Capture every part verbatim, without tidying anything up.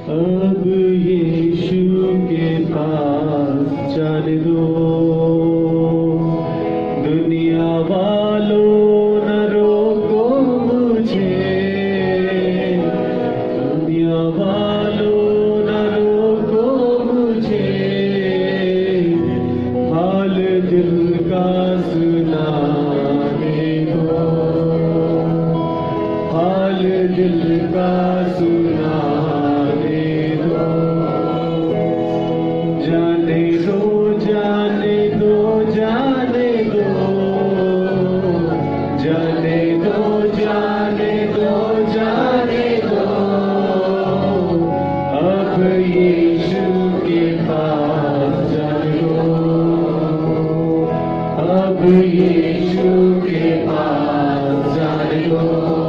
अब यीशु के पास जाने दो, दुनिया वालों न रोको मुझे, दुनिया वालों न रोको मुझे, हाल दिल का सुनाने दो, हाल दिल का सुनाने दो, जाने दो जाने दो जाने दो, जाने दो जाने दो जाने दो, अब यीशु के पास जाने दो, अब यीशु के पास जाने दो।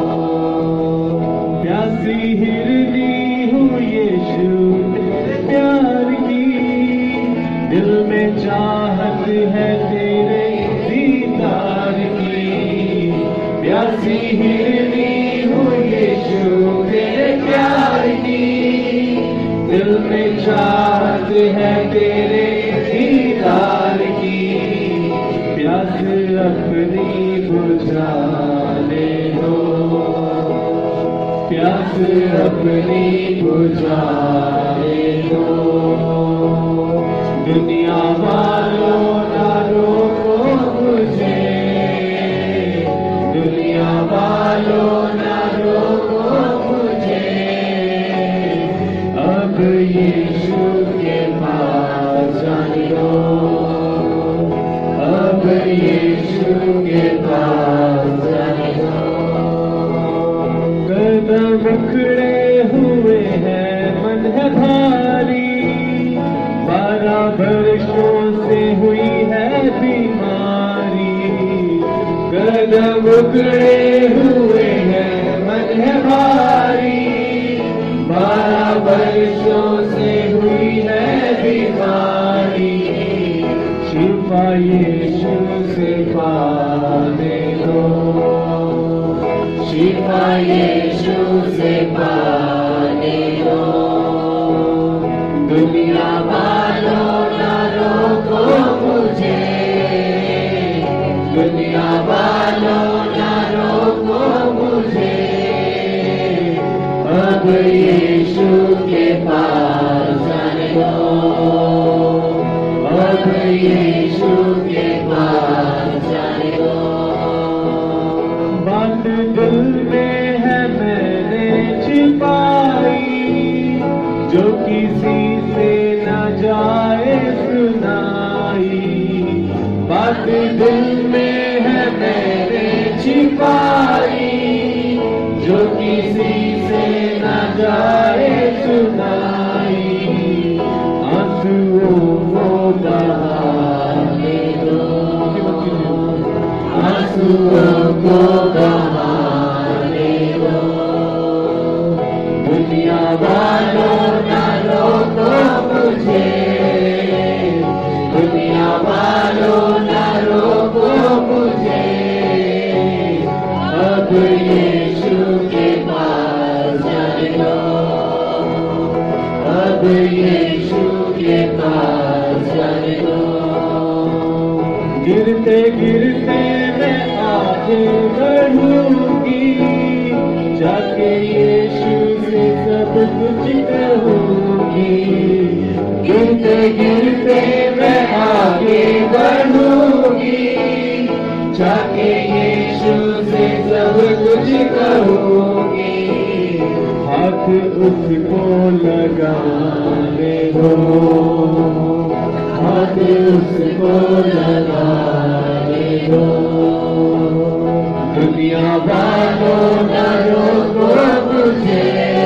प्यासी हिरनी हूँ यीशु प्यार की, दिल में चाहत है तेरे दीदार की, प्यासी हिरनी हूँ यीशु तेरे प्यार की, दिल में चाहत है तेरे दीदार की, प्यास अपनी बुझाने दो, प्यास अपनी बुझाने दो, दुनिया वालों ना रोको मुझे, दुनिया वालों ना रोको मुझे, अब यीशु के पास जाने दो, अब यीशु के पास जाने दो। कदम खड़े हुए हैं मन है भारी, बारह वर्षों से हुई है बीमारी, कदम खड़े हुए हैं मन है भारी, बारह वर्षों से हुई है बीमारी, शिफा यीशु से पाने दो, शिफा यीशु से पाने दो, दुनिया वालों ना रोको मुझे, दुनिया वालों ना रोको मुझे, अब यीशु के पास जाने दो, अब यीशु के पास जाने दो। बात दिल में है मैंने छिपाई, जो किसी से न जाए सुनाई, बात दिल में है मैंने छिपाई, जो किसी से न जाए सुनाई, आंसुओं को बहाने दो, आंसुओं को बहाने दो, दुनिया वालों ना रोको मुझे, दुनिया वालों ना रोको मुझे, अब यीशु के पास जाने दो, अब यीशु के पास जाने दो। गिरते गिरते मैं आगे बढ़ूंगी, जाके यीशु से सब कुछ कहूंगी, गिरते गिरते मैं आगे बढ़ूंगी, जाके यीशु से सब कुछ कहूंगी, हाथ उसको लगाने दो, हाथ उसको लगाने दो, दुनिया वालों ना रोको मुझे,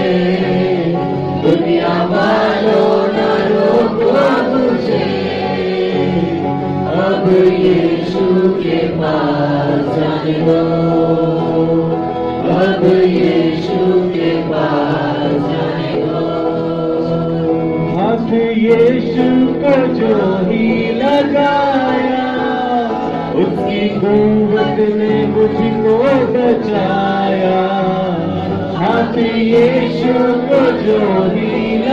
दुनिया वालों ना रोको मुझे, अब यीशु के पास जाने दो, अब यीशु के पास जाने दो। हाथ यीशु को जो ही लगाया, उसकी कुव्वत ने मुझको बचाया, हाथ यीशु को जो ही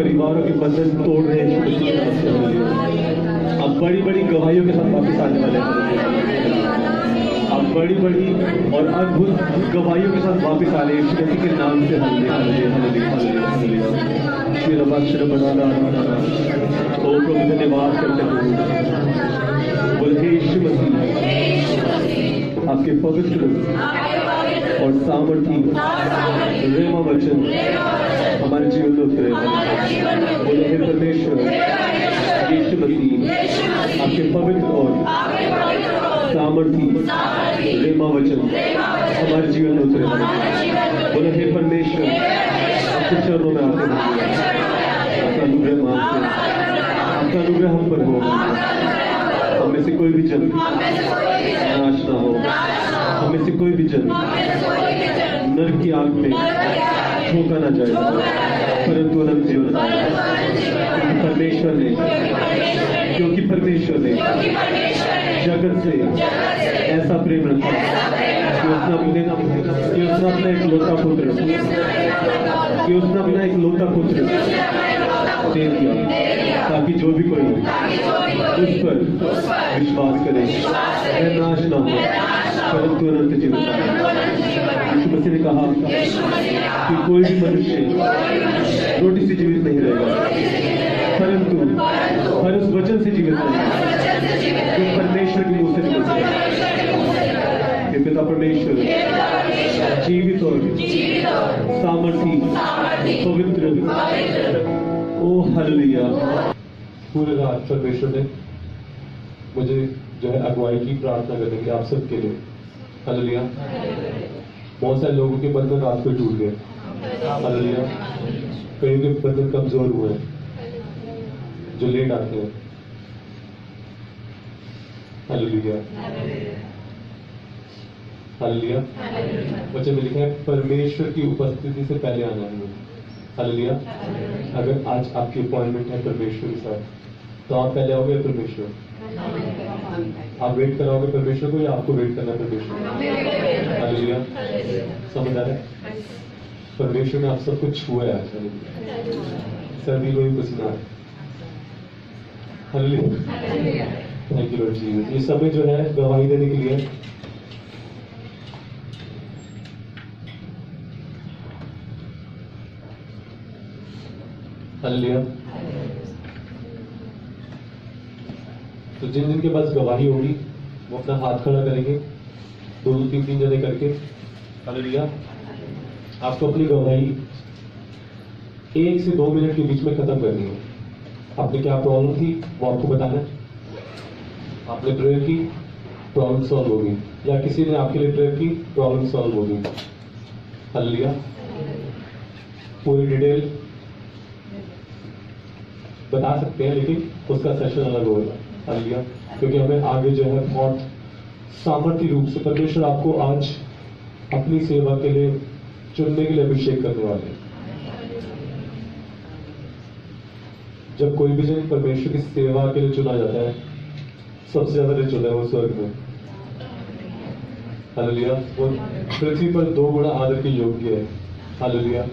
परिवारों के बंधन तोड़ रहे हैं यीशु मसीह के नाम से। हालेलुया। आप बड़ी बड़ी गवाहियों के साथ वापस आने वाले हैं। आप बड़ी बड़ी और अद्भुत गवाहियों के साथ वापस आ रहे हैं यीशु मसीह के नाम से। Hallelujah hallelujah hallelujah hallelujah. श्री रब्बा श्री बनाना ओ प्रभु धन्यवाद करते हैं। बोले हे यीशु मसीह, आपके पवित्र और सामर्थी रेमा वचन हमारे जीवन में उतरे। बोले हे परमेश्वर यीशु मसीह, आपके पवित्र और सामर्थी रेमा वचन हमारे जीवन में उतरे। बोले हे परमेश्वर, आपके चरणों में आते हैं। आपका अनुग्रह मांगते हैं, आपका अनुग्रह हम पर हो। हमें से कोई भी जन नाश ना हो। हमें से कोई भी जन नरक की आग में झोंका ना जाए, परंतु अनंत जीवन पाए। परमेश्वर ने, क्योंकि परमेश्वर ने जगत से ऐसा प्रेम रखा कि उसने अपने कि उसने अपना एक लौता पुत्र कि उसने अपना एक लौता पुत्र दे दिया, ताकि जो भी कोई उस पर विश्वास करे वह नाश ना हो, परंतु अनंत जीवन पाए। यीशु मसीह ने कहा कि कोई भी मनुष्य रोटी से जीवित नहीं रहेगा, परंतु हर उस वचन से जीवित रहेगा जो परमेश्वर के मुंह से निकलता है। हे पिता परमेश्वर, जीवित और सामर्थी पवित्र ओ हालेलुया। पूरे रात परमेश्वर ने मुझे जो है अगुवाई की प्रार्थना करने की आप सबके लिए। हालेलुया। बहुत सारे लोगों के बंधन रात को टूट गए। हालेलुया। कई के बंधन कमजोर हुए हैं जो लेट आते हैं। Hallelujah hallelujah. बच्चे में लिखा है परमेश्वर की उपस्थिति से पहले आना है। हालेलुया। अगर आज आपकी अपॉइंटमेंट है परमेश्वर के साथ, तो आप पहले आओगे परमेश्वर? आप वेट कराओगे परमेश्वर को या आपको वेट करना है परमेश्वर? हालेलुया। समझ आ रहा है? परमेश्वर ने आप सब कुछ छुआ है आज। सर्दी को भी पसीना है। Hallelujah. Thank you Lord Jesus. ये समय जो है गवाही देने के लिए हालेलुया। तो जिन जिन के पास गवाही होगी वो अपना हाथ खड़ा करेंगे, दो दो तीन तीन जने करके। हालेलुया। आपको अपनी गवाही एक से दो मिनट के बीच में खत्म करनी है। आपने क्या प्रॉब्लम थी वो आपको बताना है। आपने प्रेयर की, प्रॉब्लम सॉल्व होगी, या किसी ने आपके लिए प्रेयर की, प्रॉब्लम सॉल्व होगी। हालेलुया। पूरी डिटेल बता सकते हैं, लेकिन उसका सेशन अलग होगा। हालेलुया। क्योंकि हमें आगे जो है बहुत सामर्थ्य रूप से परमेश्वर आपको आज अपनी सेवा के लिए चुनने के लिए अभिषेक करने वाले हैं। जब कोई भी जन परमेश्वर की सेवा के लिए चुना जाता है, सबसे ज्यादा रिच होता है वो स्वर्ग में। हालेलुया। वो पृथ्वी पर दो गुना आदर के योग्य है। हालेलुया।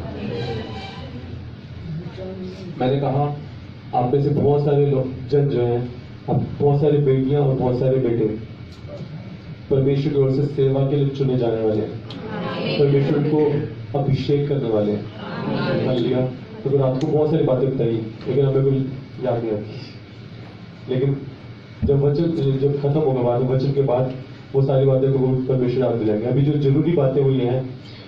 मैंने कहा आप में से बहुत सारे लोग जन जो हैं, अब बहुत सारी बेटियां और बहुत सारे बेटे परमेश्वर की ओर से सेवा के लिए चुने जाने वाले हैं। परमेश्वर को अभिषेक करने वाले हैं। हालेलुया। तो रात को बहुत सारी बातें बताई, लेकिन हमें कोई याद नहीं आती। लेकिन जब वचन जब खत्म होगा बाद वचन के बाद वो सारी बातें को परमेश्वर याद दिलाएंगे। अभी जो जरूरी बातें हुई हैं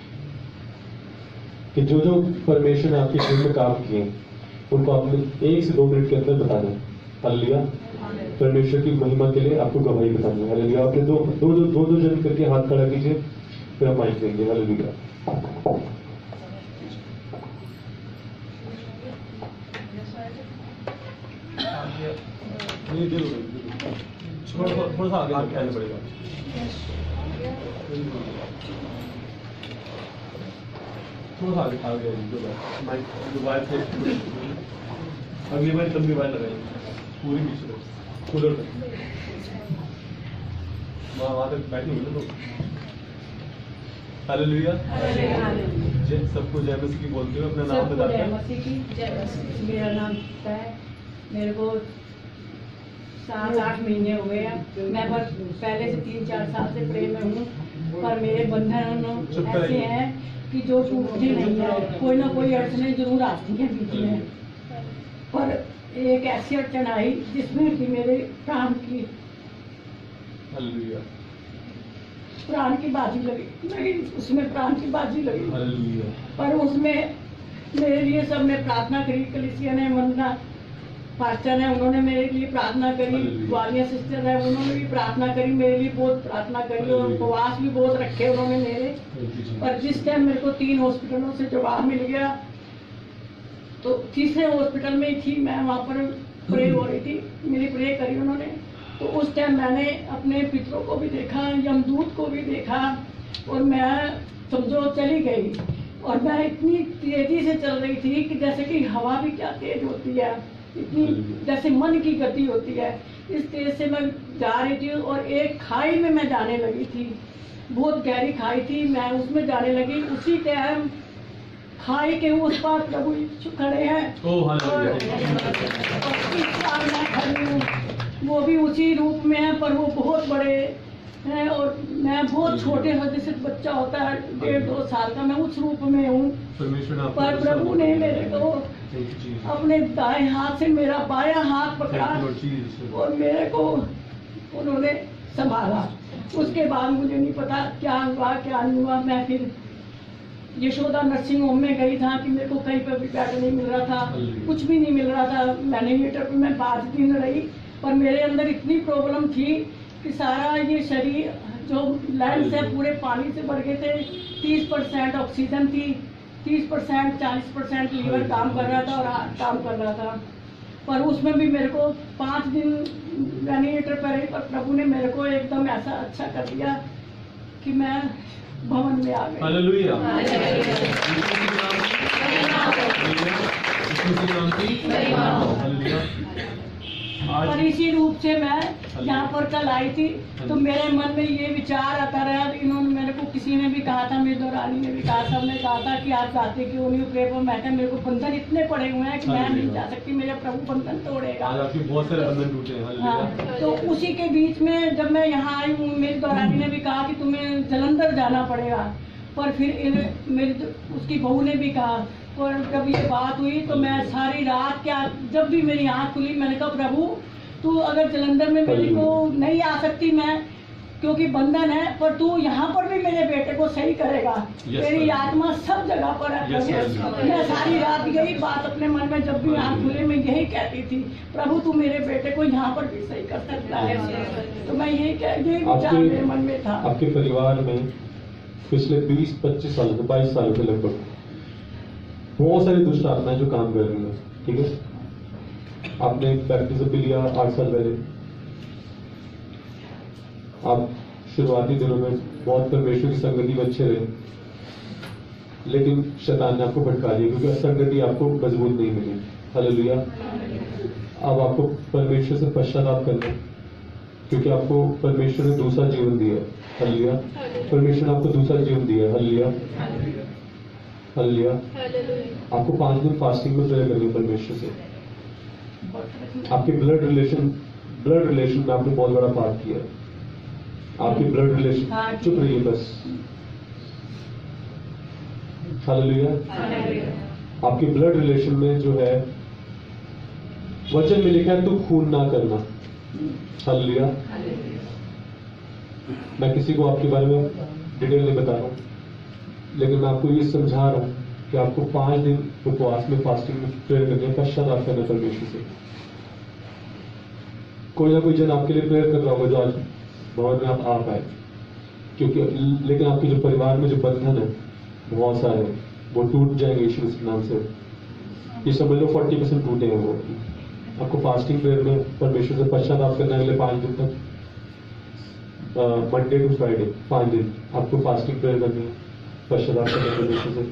कि जो जो परमेश्वर ने आपके जीवन में काम किए उनको आपने एक से दो मिनट के अंदर बताना है। हालेलुया। परमेश्वर की महिमा के लिए आपको गवाही बतानी है। हालेलुया। आपने दो दो दो दो दो जन करके हाथ खड़ा कीजिए, फिर हम माइक देंगे। हालेलुया। थोड़ा सा आगे आगे पड़ेगा। थोड़ा सा आगे आगे माइक मोबाइल से अगली बार लंबी बार लगाएंगे पूरी पीछे कूलर तक वहाँ वहाँ तक बैठे हुए लोग। हालेलुया। जय सबको जय मसीह की बोलते हुए अपना नाम सबको बताते जय हैं। मसीह की जय मसीह। मेरा नाम है, मेरे को सात आठ महीने हो गए हैं। मैं बस पहले से तीन चार साल से प्रेम में हूँ, पर मेरे बंधन ऐसे हैं कि जो टूटते नहीं है। कोई ना कोई अड़चने जरूर आती हैं बीच में, पर एक ऐसी अड़चन आई जिसमें कि मेरे प्राण की हालेलुया, प्राण की बाजी लगी लगी उसमें प्राण की बाजी लगी। हालेलुया, पर उसमें मेरे लिए सबने प्रार्थना करी, कलीसिया ने, वंदना पास्टर है, उन्होंने मेरे लिए प्रार्थना करी, वालिया सिस्टर है, उन्होंने भी प्रार्थना करी, मेरे लिए बहुत प्रार्थना करी और उपवास भी बहुत रखे उन्होंने मेरे। पर जिस टाइम मेरे को तीन हॉस्पिटलों से जवाब मिल गया, तो तीसरे हॉस्पिटल में ही थी मैं, वहाँ पर प्रे हो रही थी, मेरी प्रे करी उन्होंने। तो उस टाइम मैंने अपने पितरों को भी देखा, यमदूत को भी देखा, और मैं समझो चली गई। और मैं इतनी तेजी से चल रही थी कि जैसे कि हवा भी क्या तेज होती है, इतनी जैसे मन की गति होती है, इस तेज से मैं जा रही थी। और एक खाई में मैं जाने लगी थी, बहुत गहरी खाई थी, मैं उसमें जाने लगी। उसी टाइम खाई के उस पार प्रभु यीशु खड़े हैं, ओह और हालेलुया, और इस पार मैं खड़ी हूँ। वो भी उसी रूप में है, पर वो बहुत बड़े हैं और मैं बहुत छोटे हूँ, जैसे बच्चा होता है डेढ़ दो साल का, मैं उस रूप में हूँ। परमेश्वर ने आपको पर प्रभु ने मेरे को Thank you, Jesus. अपने दाएं हाथ से मेरा बायां हाथ पकड़ा Thank you, Lord Jesus. और मेरे को उन्होंने संभाला। उसके बाद मुझे नहीं पता क्या हुआ क्या नहीं हुआ। मैं फिर यशोदा नर्सिंग होम में गई था कि मेरे को कहीं पर भी बेड नहीं मिल रहा था, कुछ भी नहीं मिल रहा था। मैंने मीटर पे मैं पाँच दिन रही, पर मेरे अंदर इतनी प्रॉब्लम थी कि सारा ये शरीर जो लैंस है पूरे पानी से भर गए थे। तीस परसेंट ऑक्सीजन थी, तीस परसेंट चालीस परसेंट लीवर काम कर रहा था और हार्ट काम कर रहा था। पर उसमें भी मेरे को पाँच दिन वेंटिलेटर पर रही, पर प्रभु ने मेरे को एकदम ऐसा अच्छा कर दिया कि मैं भवन में आ गई। Hallelujah, hallelujah. और आज इसी रूप से मैं यहाँ पर कल आई थी, तो मेरे मन में ये विचार आता रहा। इन्होंने मेरे को किसी ने भी कहा था, मेरी दौरानी ने भी कहा, सबने कहा था कि आप जाते क्यों नहीं प्रे पर। मैं मेरे को बंधन इतने पड़े हुए हैं कि मैं नहीं जा सकती, मेरा प्रभु बंधन तोड़ेगा। आज आपके बहुत सारे बंधन टूटे हैं। हालेलुया। हाँ, तो उसी के बीच में जब मैं यहाँ आई हूँ, मेरी दौरानी ने भी कहा कि तुम्हें जलंधर जाना पड़ेगा। पर फिर इन मेरी उसकी बहू ने भी कहा, और जब ये बात हुई तो मैं सारी रात क्या, जब भी मेरी आँख खुली मैंने कहा प्रभु तू अगर जलंधर में मेरे को नहीं आ सकती मैं, क्योंकि बंधन है, पर तू यहाँ पर भी मेरे बेटे को सही करेगा। तेरी आत्मा सब जगह पर है। मैं सारी रात यही बात अपने मन में जब भी आँख खुले मैं यही कहती थी, प्रभु तू मेरे बेटे को यहाँ पर भी सही कर सकता है। तो मैं यही यही विचार मेरे मन में था। आपके परिवार में पिछले बीस पच्चीस सालों से बाईस सालों से लगभग बहुत सारी दुष्ट आत्माएं जो काम कर रही हैं, ठीक है। आपने बैप्टिज्म भी लिया आठ साल पहले। आप शुरुआती दिनों में बहुत परमेश्वर की संगति में अच्छे रहे, लेकिन शैतान ने आपको भटका दिया क्योंकि संगति आपको मजबूत नहीं मिली। हालेलुया। अब आपको परमेश्वर से पश्चाताप करना है, क्योंकि आपको परमेश्वर ने दूसरा जीवन दिया है। हालेलुया। परमेश्वर ने आपको दूसरा जीवन दिया है। Hallelujah, hallelujah. आपको पांच दिन फास्टिंग में प्रेयर करनी है परमेश्वर से। आपके ब्लड रिलेशन ब्लड रिलेशन में आपने बहुत बड़ा पाप किया है। आपकी ब्लड रिलेशन, चुप रहिए बस। हालेलुया। आपके ब्लड रिलेशन में जो है वचन में लिखा है तू खून ना करना। हालेलुया। मैं किसी को आपके बारे में डिटेल नहीं बता रहा हूं, लेकिन मैं आपको ये समझा रहा हूं कि आपको पांच दिन उपवास में फास्टिंग में प्रेयर करने का पश्चाताप करना परमेश्वर से। कोई ना कोई जन आपके लिए प्रेयर कर रहा होगा जो आज भवन में आप आ पाए, क्योंकि लेकिन आपके जो परिवार में जो बंधन है बहुत सारे, वो टूट जाएंगे यीशु के नाम से। ये समझ लो फोर्टी परसेंट टूटे हैं वो। आपको फास्टिंग प्रेयर में परमेश्वर से पश्चाताप करना है अगले पांच दिन तक, मंडे टू फ्राइडे पांच दिन आपको फास्टिंग प्रेयर करनी है, पश्चाताप करना है परमेश्वर से।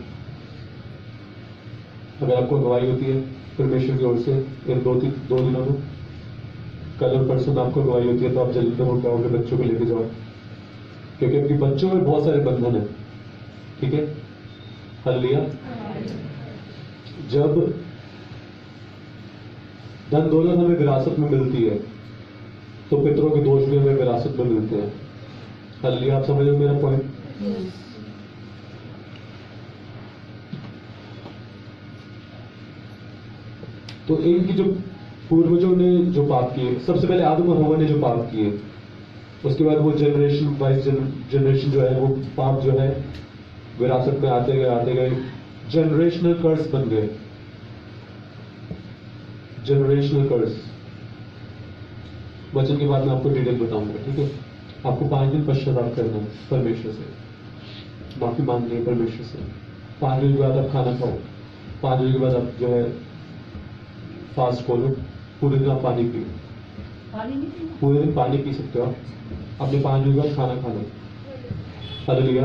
अगर आपको गवाही होती है परमेश्वर की ओर से इन दो तीन दो दिनों में, कल और परसों में आपको गवाही होती है, तो आप जल्दी होकर आओगे, बच्चों को लेके जाओ, क्योंकि आपके बच्चों में बहुत सारे बंधन है, ठीक है। हालेलुया। जब धन दौलत हमें विरासत में मिलती है तो पितरों के दोष भी हमें विरासत में मिलते हैं। हालेलुया। आप समझ रहे हो मेरा पॉइंट? तो इनकी जो पूर्वजों ने जो पाप किए, सबसे पहले आदम और हवा ने जो पाप किए, उसके बाद वो जनरेशन वाइज जनरेशन जो है वो पाप जो है विरासत में आते गए आते गए जनरेशनल कर्स बन गए। जनरेशनल कर्स वचन के बाद मैं आपको डिटेल बताऊंगा, ठीक है? आपको पांच दिन पश्चाताप करना है परमेश्वर से, माफी मांगनी है परमेश्वर से। पांच दिन के बाद आप खाना खाओ, पांच दिन के बाद आप जो है फास्ट खोलो, पूरे दिन आप पानी पियो, पूरे दिन पानी पी सकते हो आप, अपने पांच दिन के बाद खाना खा लो। हालेलुया।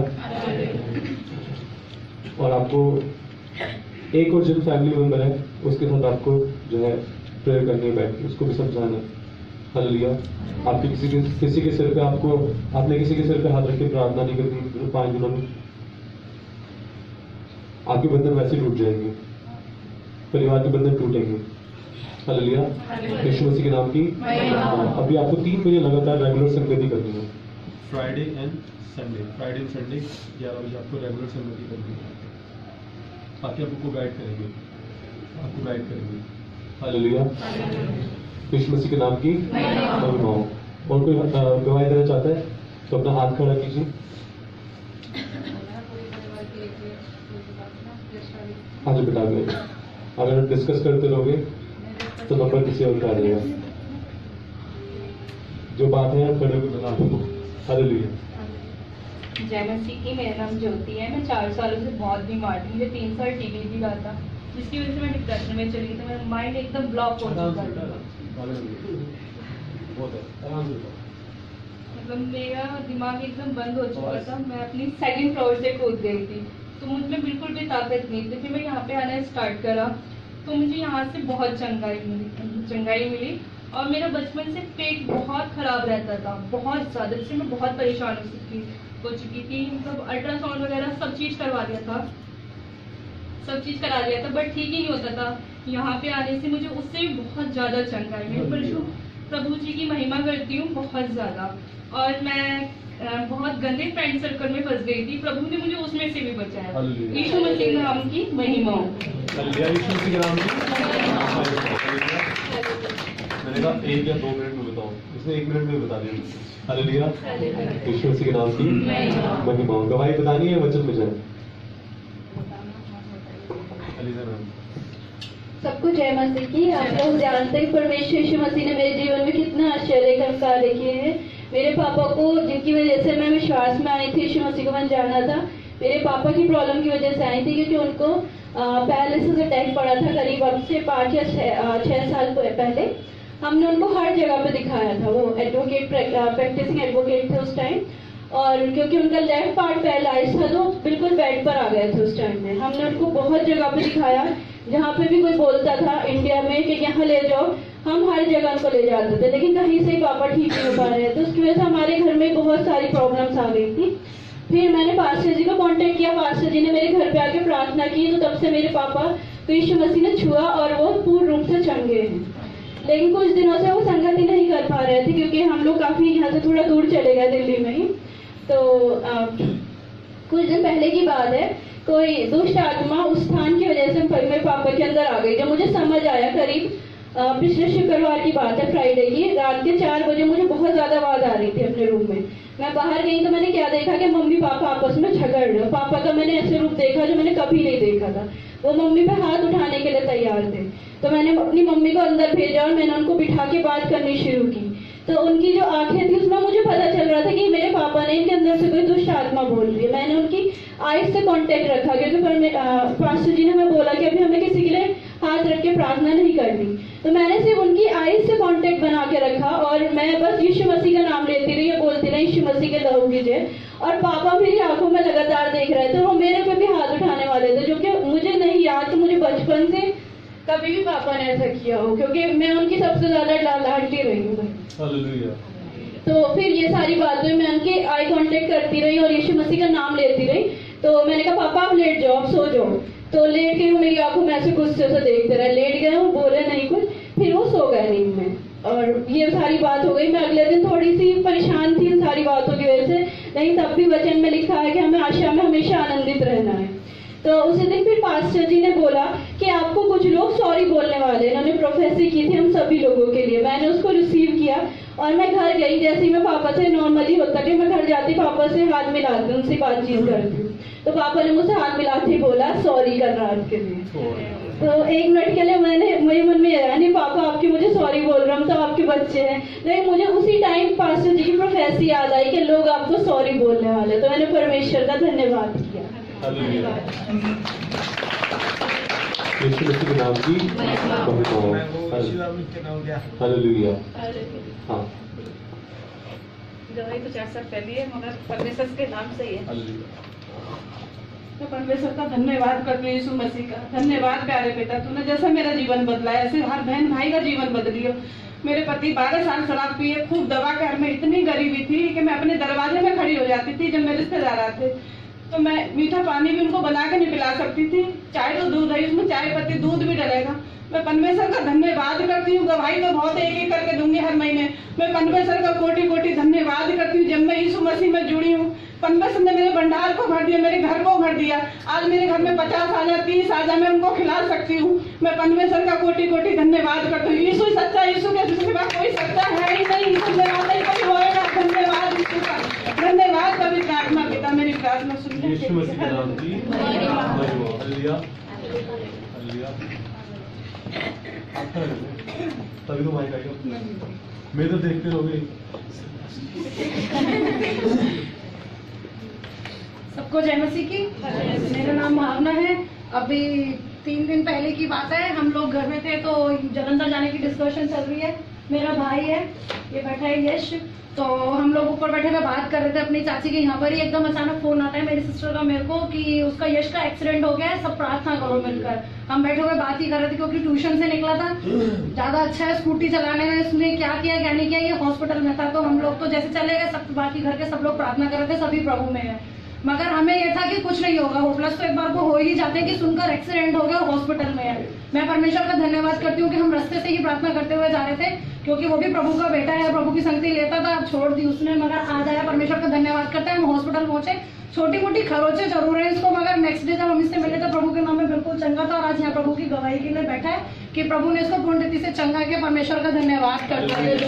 और आपको एक और जिन फैमिली मेंबर है उसके साथ आपको जो है प्रेयर करनी है, बैठ के उसको भी समझाना है। हालेलुया। आपके किसी के किसी के सिर पे आपको आपने किसी के सिर पे हाथ रख के प्रार्थना नहीं करनी पांच दिनों में, आपके बंधन वैसे टूट जाएंगे, परिवार के बंधन टूटेंगे। हालेलुया। यीशु मसीह के नाम की। अभी आपको तीन महीने लगातार रेगुलर संगति करनी है, Friday and Sunday, Friday and Sunday ग्यारह बजे आपको रेगुलर संगति करनी है, ताकि आपको गाइड करेंगे, आपको गाइड करेंगे। हालेलुया। यीशु मसीह के नाम की महिमा हो। और कोई गवाही देना चाहता है तो अपना हाथ खड़ा कीजिए। आज बिता गए, अगर डिस्कस करते रहोगे तो नंबर किसी और का आ जाएगा। जो बात है खड़े होकर बता दो। हालेलुया। जय मसीह की। मेरा नाम ज्योति है। मैं चार सालों से बहुत बीमार थी, मुझे तीन साल टीबी भी रहा था, जिसकी वजह से मैं डिप्रेशन में चली गई। तो मेरा माइंड एकदम ब्लॉक हो चुका था, मतलब मेरा दिमाग एकदम बंद हो चुका था। मैं अपनी सेकंड फ्लोर से कूद गई थी, तो मुझ में बिल्कुल भी ताकत नहीं थी। फिर मैं यहाँ पे आना स्टार्ट करा तो मुझे यहाँ से बहुत चंगाई मिली चंगाई मिली और मेरा बचपन से पेट बहुत खराब रहता था, बहुत ज़्यादा, जिससे मैं बहुत परेशान हो चुकी हो चुकी थी। मतलब अल्ट्रासाउंड वगैरह सब चीज़ करवा दिया था, सब चीज़ करा दिया था, बट ठीक ही नहीं होता था। यहाँ पे आने से मुझे उससे भी बहुत ज़्यादा चंगाई मिली। परशु प्रभु जी की महिमा करती हूँ बहुत ज़्यादा। और मैं बहुत गंदे फ्रेंड सर्कल में फंस गई थी, प्रभु ने मुझे उसमें से भी बचाया। यीशु मसीह के नाम की महिमा हो। यीशु मसीह के नाम की। मैंने कहा एक या दो मिनट में बताओ, इसने एक मिनट में बता दिया। हालेलुया। यीशु मसीह के नाम की महिमा हो। गवाही बतानी है, वचन में जाए। सबको जय मसीह की। आप लोग जानते हैं परमेश्वर यीशु मसीह ने मेरे जीवन में कितना आश्चर्य कार्य किए हैं। मेरे पापा को, जिनकी वजह से मैं विश्वास में आई थी, यीशु मसीह को मैंने जाना था, मेरे पापा की प्रॉब्लम की वजह से आई थी, क्योंकि उनको पैरालिसिस अटैक पड़ा था करीब अब से पाँच या छः साल पहले। हमने उनको हर जगह पे दिखाया था, वो एडवोकेट प्रैक्टिसिंग एडवोकेट थे उस टाइम, और क्योंकि उनका लेफ्ट पार्ट पैरालाइज था तो बिल्कुल बेड पर आ गए थे उस टाइम में। हमने उनको बहुत जगह पे दिखाया, जहाँ पे भी कोई बोलता था इंडिया में कि यहाँ ले जाओ, हम हर जगह उनको ले जाते थे, लेकिन कहीं से पापा ठीक नहीं हो पा रहे थे। तो उसकी वजह से हमारे घर में बहुत सारी प्रॉब्लम्स आ गई थी। फिर मैंने पास्टर जी को कांटेक्ट किया, पास्टर जी ने मेरे घर पे आके प्रार्थना की, तो तब से मेरे पापा को यीशु मसीह ने छुआ और वो पूर्ण रूप से चंगे हैं। लेकिन कुछ दिनों से वो संगति नहीं कर पा रहे थे, क्योंकि हम लोग काफी यहाँ से थोड़ा दूर चले गए दिल्ली में ही। तो आ, कुछ दिन पहले की बात है, कोई दुष्ट आत्मा उस स्थान की वजह से मेरे पापा के अंदर आ गई। जब मुझे समझ आया, करीब पिछले शुक्रवार की बात है, फ्राइडे की रात के चार बजे मुझे बहुत ज्यादा आवाज आ रही थी अपने रूम में। मैं बाहर गई तो मैंने क्या देखा कि मम्मी पापा आपस में झगड़ रहे। पापा का मैंने ऐसे रूप देखा जो मैंने कभी नहीं देखा था। वो मम्मी पे हाथ उठाने के लिए तैयार थे, तो मैंने अपनी मम्मी को अंदर भेजा और मैंने उनको बिठा के बात करनी शुरू की। तो उनकी जो आंखें थी उसमें मुझे पता चल रहा था कि मेरे पापा ने इनके अंदर से कोई दुष्ट आत्मा बोल रही है। मैंने उनकी आइज से कांटेक्ट रखा, क्योंकि पास्टर जी ने हमें बोला कि अभी हमें किसी के लिए हाथ रख के प्रार्थना नहीं करनी। तो मैंने सिर्फ उनकी आइज से कांटेक्ट बना के रखा और मैं बस यीशु मसीह का नाम लेती रही और बोलती रही, यीशु मसीह के लहू की जय। और पापा मेरी आंखों में लगातार देख रहे थे, वो मेरे पे भी हाथ उठाने वाले थे, जो कि मुझे नहीं याद, तो मुझे बचपन से कभी भी पापा ने ऐसा किया हो, क्योंकि मैं उनकी सबसे ज्यादा लाडली रही हूँ। हालेलुया। तो फिर ये सारी बातें मैं उनके आई कांटेक्ट करती रही और यीशु मसीह का नाम लेती रही। तो मैंने कहा पापा आप लेट जाओ, आप सो जाओ। तो लेट गई, मेरी आंखों में ऐसे गुस्से से देखते रहे, लेट गए, वो बोले नहीं कुछ, फिर वो सो गए नींद में। और ये सारी बात हो गई। मैं अगले दिन थोड़ी सी परेशान थी इन सारी बातों की वजह से, लेकिन तब भी वचन में लिखा है कि हमें आशा में हमेशा आनंदित रहना है। तो उसी दिन फिर पास्टर जी ने बोला कि आपको कुछ लोग सॉरी बोलने वाले, इन्होंने प्रोफेसी की थी हम सभी लोगों के लिए। मैंने उसको रिसीव किया और मैं घर गई। जैसे ही मैं पापा से नॉर्मली होता कि मैं घर जाती पापा से हाथ मिलाती हूँ, उनसे बातचीत करती हूँ, तो पापा ने मुझसे हाथ मिलाते ही बोला सॉरी कर रात के लिए। तो एक मिनट के लिए मैंने मेरे मन में आया नहीं पापा आपके मुझे सॉरी बोल रहा हूँ, तो आपके बच्चे हैं। लेकिन मुझे उसी टाइम पास्टर जी की प्रोफेसी याद आई कि लोग आपको सॉरी बोलने वाले, तो मैंने परमेश्वर का धन्यवाद किया। हालेलुया। हाँ, गवाही तो चार साल पहले है, मगर परमेश्वर के नाम से ही है। तो परमेश्वर का धन्यवाद करती हूँ, यीशु मसीह का धन्यवाद। प्यारे बेटा, तूने जैसे मेरा जीवन बदला है ऐसे हर बहन भाई का जीवन बदलियो। मेरे पति बारह साल शराब पिए, खूब दवा के, घर में इतनी गरीबी थी कि मैं अपने दरवाजे में खड़ी हो जाती थी जब मेरे रिश्तेदार आते, तो मैं मीठा पानी भी उनको बना के नहीं पिला सकती थी। चाय तो दूध रही, उसमें चाय पत्ती दूध भी डलेगा। मैं परमेश्वर का धन्यवाद करती हूँ। गवाही तो बहुत एक एक करके दूंगी हर महीने। मैं परमेश्वर का कोटि कोटि धन्यवाद करती हूँ। जब मैं यीशु मसीह में जुड़ी हूँ, परमेश्वर ने मेरे भंडार को भर दिया, मेरे घर को भर दिया। आज मेरे घर में पचास आ जाए, तीस आ जाए, मैं उनको खिला सकती हूँ। मैं परमेश्वर का कोटि कोटि धन्यवाद करती हूँ। यीशु सच्चा, यीशु के सिवा कोई सच्चा है ही नहीं। यीशु के बाद नहीं कोई होएगा। धन्यवाद यीशु का, धन्यवाद। कभी प्रार्थना पिता मेरी प्रार्थना सुन ले। यीशु मसीह के नाम की हालेलुया, हालेलुया। तभी तो माइक आएगा, मैं तो देखते रहोगे। सबको जय मसीह की। मेरा नाम भावना है। अभी तीन दिन पहले की बात है, हम लोग घर में थे तो जलंधर जाने की डिस्कशन चल रही है। मेरा भाई है, ये बैठा है यश, तो हम लोग ऊपर बैठे हुए बात कर रहे थे अपनी चाची के। यहाँ पर ही एकदम अचानक फोन आता है मेरी सिस्टर का मेरे को कि उसका यश का एक्सीडेंट हो गया है, सब प्रार्थना करो मिलकर। हम बैठे हुए बात ही कर रहे थे क्योंकि ट्यूशन से निकला था, ज्यादा अच्छा है स्कूटी चलाने में, इसने क्या किया क्या नहीं किया, ये हॉस्पिटल में था। तो हम लोग तो जैसे चले गए, सब बाकी घर के सब लोग प्रार्थना कर रहे थे, सभी प्रभु में है। मगर हमें ये था कि कुछ नहीं होगा, होपलेस तो एक बार को हो ही जाते हैं कि सुनकर एक्सीडेंट हो गया, हॉस्पिटल में है। मैं परमेश्वर का धन्यवाद करती हूँ कि हम रास्ते से ही प्रार्थना करते हुए जा रहे थे, क्योंकि वो भी प्रभु का बेटा है, प्रभु की संगति लेता था, अब छोड़ दी उसने, मगर आज आया। परमेश्वर का धन्यवाद करते हैं। हम हॉस्पिटल पहुंचे, छोटी मोटी खरोचे जरूर है इसको, मगर नेक्स्ट डे जब हम इससे मिले तो प्रभु के नाम में बिल्कुल चंगा था। और आज यहाँ प्रभु की गवाही के लिए बैठा है कि प्रभु ने इसको पूर्ण रीति से चंगा किया। परमेश्वर का धन्यवाद करता है।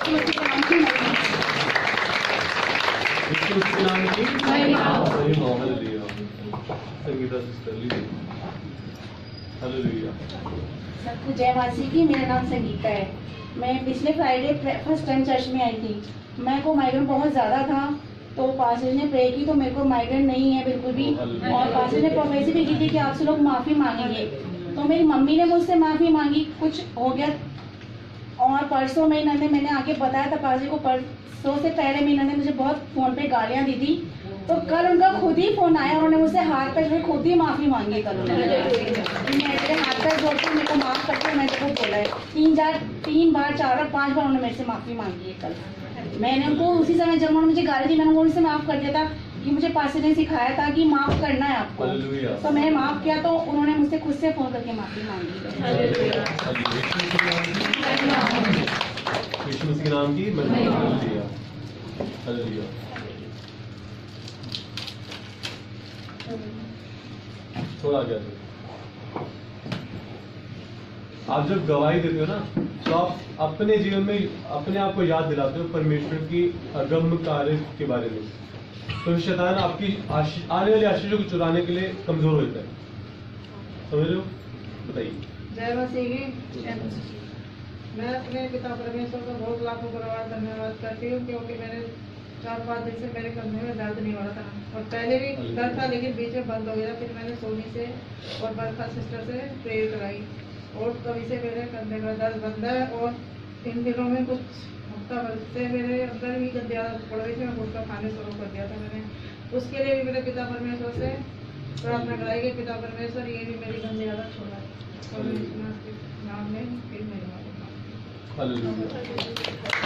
सबको जय मसीह की। मेरा नाम संगीता है। मैं पिछले फ्राइडे फर्स्ट टाइम चर्च में आई थी। मैं को माइग्रेन बहुत ज़्यादा था, तो पास्टर ने प्रे की तो मेरे को माइग्रेन नहीं है बिल्कुल भी। और पास्टर ने प्रोफेसी भी की थी कि आपसे लोग माफ़ी मांगेंगे, तो मेरी मम्मी ने मुझसे माफ़ी मांगी, कुछ हो गया। और परसों में इन्होंने मैंने आके बताया था पास्टर को, परसों से पहले में इन्होंने मुझे बहुत फ़ोन पे गालियाँ दी थी, तो कल उनका खुद ही फोन आया, उन्होंने मुझसे हाथ पे जो खुद ही माफी मांगी। कल उन्होंने मेरे हाथ पे जोड़कर मेरे को माफ करके मैंने को बोला है तीन चार तीन बार चार बार पांच बार उन्होंने मेरे से माफी मांगी है। कल मैंने उनको उसी समय जब उन्होंने मुझे गाली दी, मैंने उनको उनसे माफ कर दिया था कि मुझे पास्टर ने सिखाया था कि माफ करना है आपको, तो मैंने माफ किया, तो उन्होंने मुझसे खुद से फोन करके माफी मांगी। यीशु के नाम की थोड़ा गया तो आप जब गवाही देते हो ना, तो आप अपने जीवन में अपने आप को याद दिलाते हो परमेश्वर की अगम्य कार्य के बारे में। तो शैतान आपकी आने वाली आशीषों को चुराने के लिए कमजोर होता है। समझ रहे हो? बताइए। जय मसीह। मैं अपने पिता परमेश्वर को बहुत लाखों करोड़ धन्यवाद करती हूँ, क्योंकि मैंने चार पाँच दिन से मेरे कंधे में दर्द नहीं हो रहा था, और पहले भी दर्द था लेकिन बीच में बंद हो गया। फिर मैंने सोनी से और बरखा सिस्टर से प्रेयर कराई, और तभी से मेरे कंधे में दर्द बंद है। और इन दिनों में कुछ हफ्ता भर से मेरे अंदर भी गंदी आदत पड़ गई थी, मैं गुटखा खाने शुरू कर दिया था मैंने। उसके लिए भी मेरे पिता परमेश्वर से प्रार्थना कराई कि पिता परमेश्वर ये भी मेरी गंदी आदत छोड़ा है, और नाम में फिर मेरे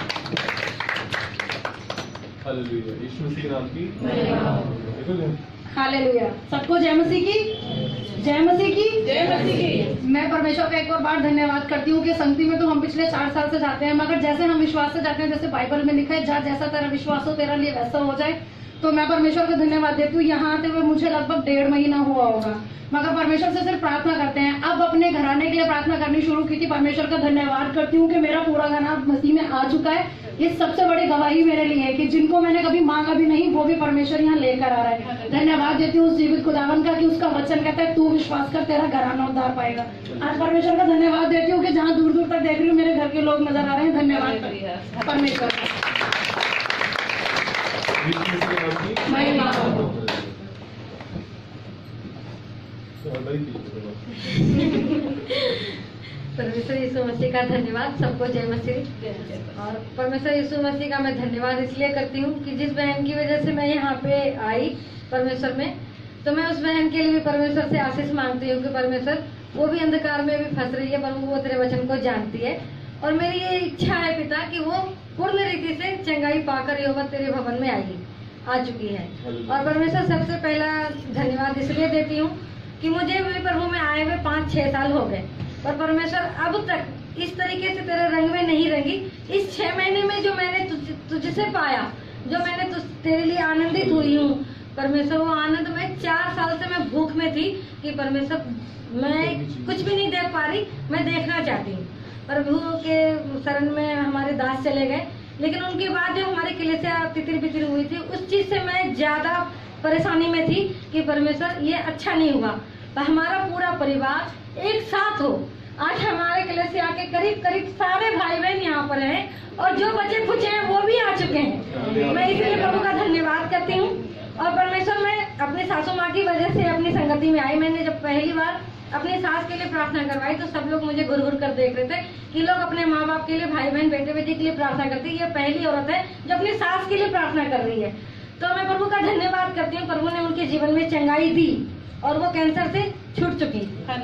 हालेलुया। यीशु मसीह के नाम की। हालेलुया। सबको जय मसीह की, जय मसीह की, जय मसीह की। मैं परमेश्वर का एक और बार धन्यवाद करती हूँ कि संगति में तो हम पिछले चार साल से जाते हैं, मगर जैसे हम विश्वास से जाते हैं, जैसे बाइबल में लिखा है, जा जैसा तेरा विश्वास हो तेरा लिए वैसा हो जाए, तो मैं परमेश्वर का धन्यवाद देती हूँ। यहाँ आते हुए मुझे लगभग डेढ़ महीना हुआ होगा, मगर परमेश्वर से सिर्फ प्रार्थना करते हैं। अब अपने घराने के लिए प्रार्थना करनी शुरू की थी। परमेश्वर का धन्यवाद करती हूँ कि मेरा पूरा घराना मसीह में आ चुका है। ये सबसे बड़ी गवाही मेरे लिए है कि जिनको मैंने कभी मांगा भी नहीं, वो भी परमेश्वर यहाँ लेकर आ रहा है। धन्यवाद देती हूँ उस जीवित खुदावन का कि उसका वचन कहता है तू विश्वास कर तेरा घराना उद्धार पाएगा। आज परमेश्वर का धन्यवाद देती हूँ कि जहाँ दूर दूर तक देख रही हूँ मेरे घर के लोग नजर आ रहे हैं। धन्यवाद परमेश्वर का। परमेश्वर यीशु मसीह का धन्यवाद। सबको जय मसीह। और परमेश्वर यीशु मसीह का मैं धन्यवाद इसलिए करती हूँ कि जिस बहन की वजह से मैं यहाँ पे आई परमेश्वर में, तो मैं उस बहन के लिए भी परमेश्वर से आशीष मांगती हूँ कि परमेश्वर वो भी अंधकार में भी फंस रही है, पर वो तेरे वचन को जानती है। और मेरी ये इच्छा है पिता कि वो पूर्ण रीति से चंगाई पाकर यहोवा तेरे भवन में आएगी, आ चुकी है। और परमेश्वर सबसे पहला धन्यवाद इसलिए देती हूँ कि मुझे भी प्रभु में आए हुए पाँच छह साल हो गए, पर परमेश्वर अब तक इस तरीके से तेरे रंग में नहीं रंगी। इस छह महीने में जो मैंने तुझ, तुझसे पाया, जो मैंने तुझ तेरे लिए आनंदित हुई हूँ परमेश्वर, वो आनंद में चार साल से मैं भूख में थी कि परमेश्वर मैं कुछ भी नहीं देख पा रही, मैं देखना चाहती हूँ। प्रभु के शरण में हमारे दास चले गए, लेकिन उनके बाद जो हमारे कलीसिया तितिर बितिर हुई थी, उस चीज से मैं ज्यादा परेशानी में थी कि परमेश्वर ये अच्छा नहीं हुआ। हमारा पूरा परिवार एक साथ हो। आज हमारे कलीसिया के करीब करीब सारे भाई बहन यहाँ पर हैं और जो बच्चे पूछे हैं वो भी आ चुके हैं। मैं इसलिए प्रभु का धन्यवाद करती हूँ। और परमेश्वर मैं अपनी सासू माँ की वजह से अपनी संगति में आई। मैंने जब पहली बार अपनी सास के लिए प्रार्थना करवाई तो सब लोग मुझे घुर घुर कर देख रहे थे कि लोग अपने माँ बाप के लिए, भाई बहन, बेटे बेटी के लिए प्रार्थना करते हैं। ये पहली औरत है जो अपनी सास के लिए प्रार्थना कर रही है। तो मैं प्रभु का धन्यवाद करती हूँ। प्रभु ने उनके जीवन में चंगाई दी और वो कैंसर से छूट चुकी।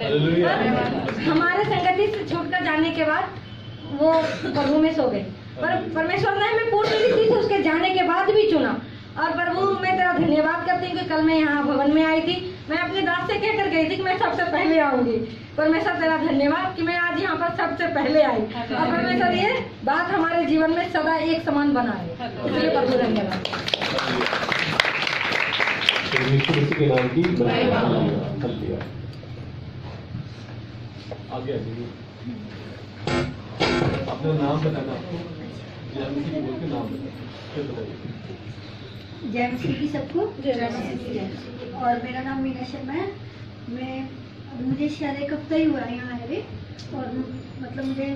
हमारे संगति से छूट कर जाने के बाद वो प्रभु में सो गई, पर परमेश्वर ने हमें पूर्ण रीति से उसके जाने के बाद भी चुना। और प्रभु मैं तेरा धन्यवाद करती हूँ कि कल मैं यहाँ भवन में आई थी। मैं अपने दास से कहकर गई थी कि मैं सबसे पहले आऊंगी। परमेश्वर तेरा धन्यवाद कि मैं आज यहाँ पर सबसे पहले आई। और परमेश्वर ये बात हमारे जीवन में सदा एक समान बना है, इसलिए प्रभु धन्यवाद। के नाम की आगे अपना नाम बताना, बोल के नाम बताइए। जय मसीह की सबको, जय मसीह। और मेरा नाम मीना शर्मा है। मैं मुझे शायद एक हफ्ता ही हुआ यहाँ आए, और मतलब मुझे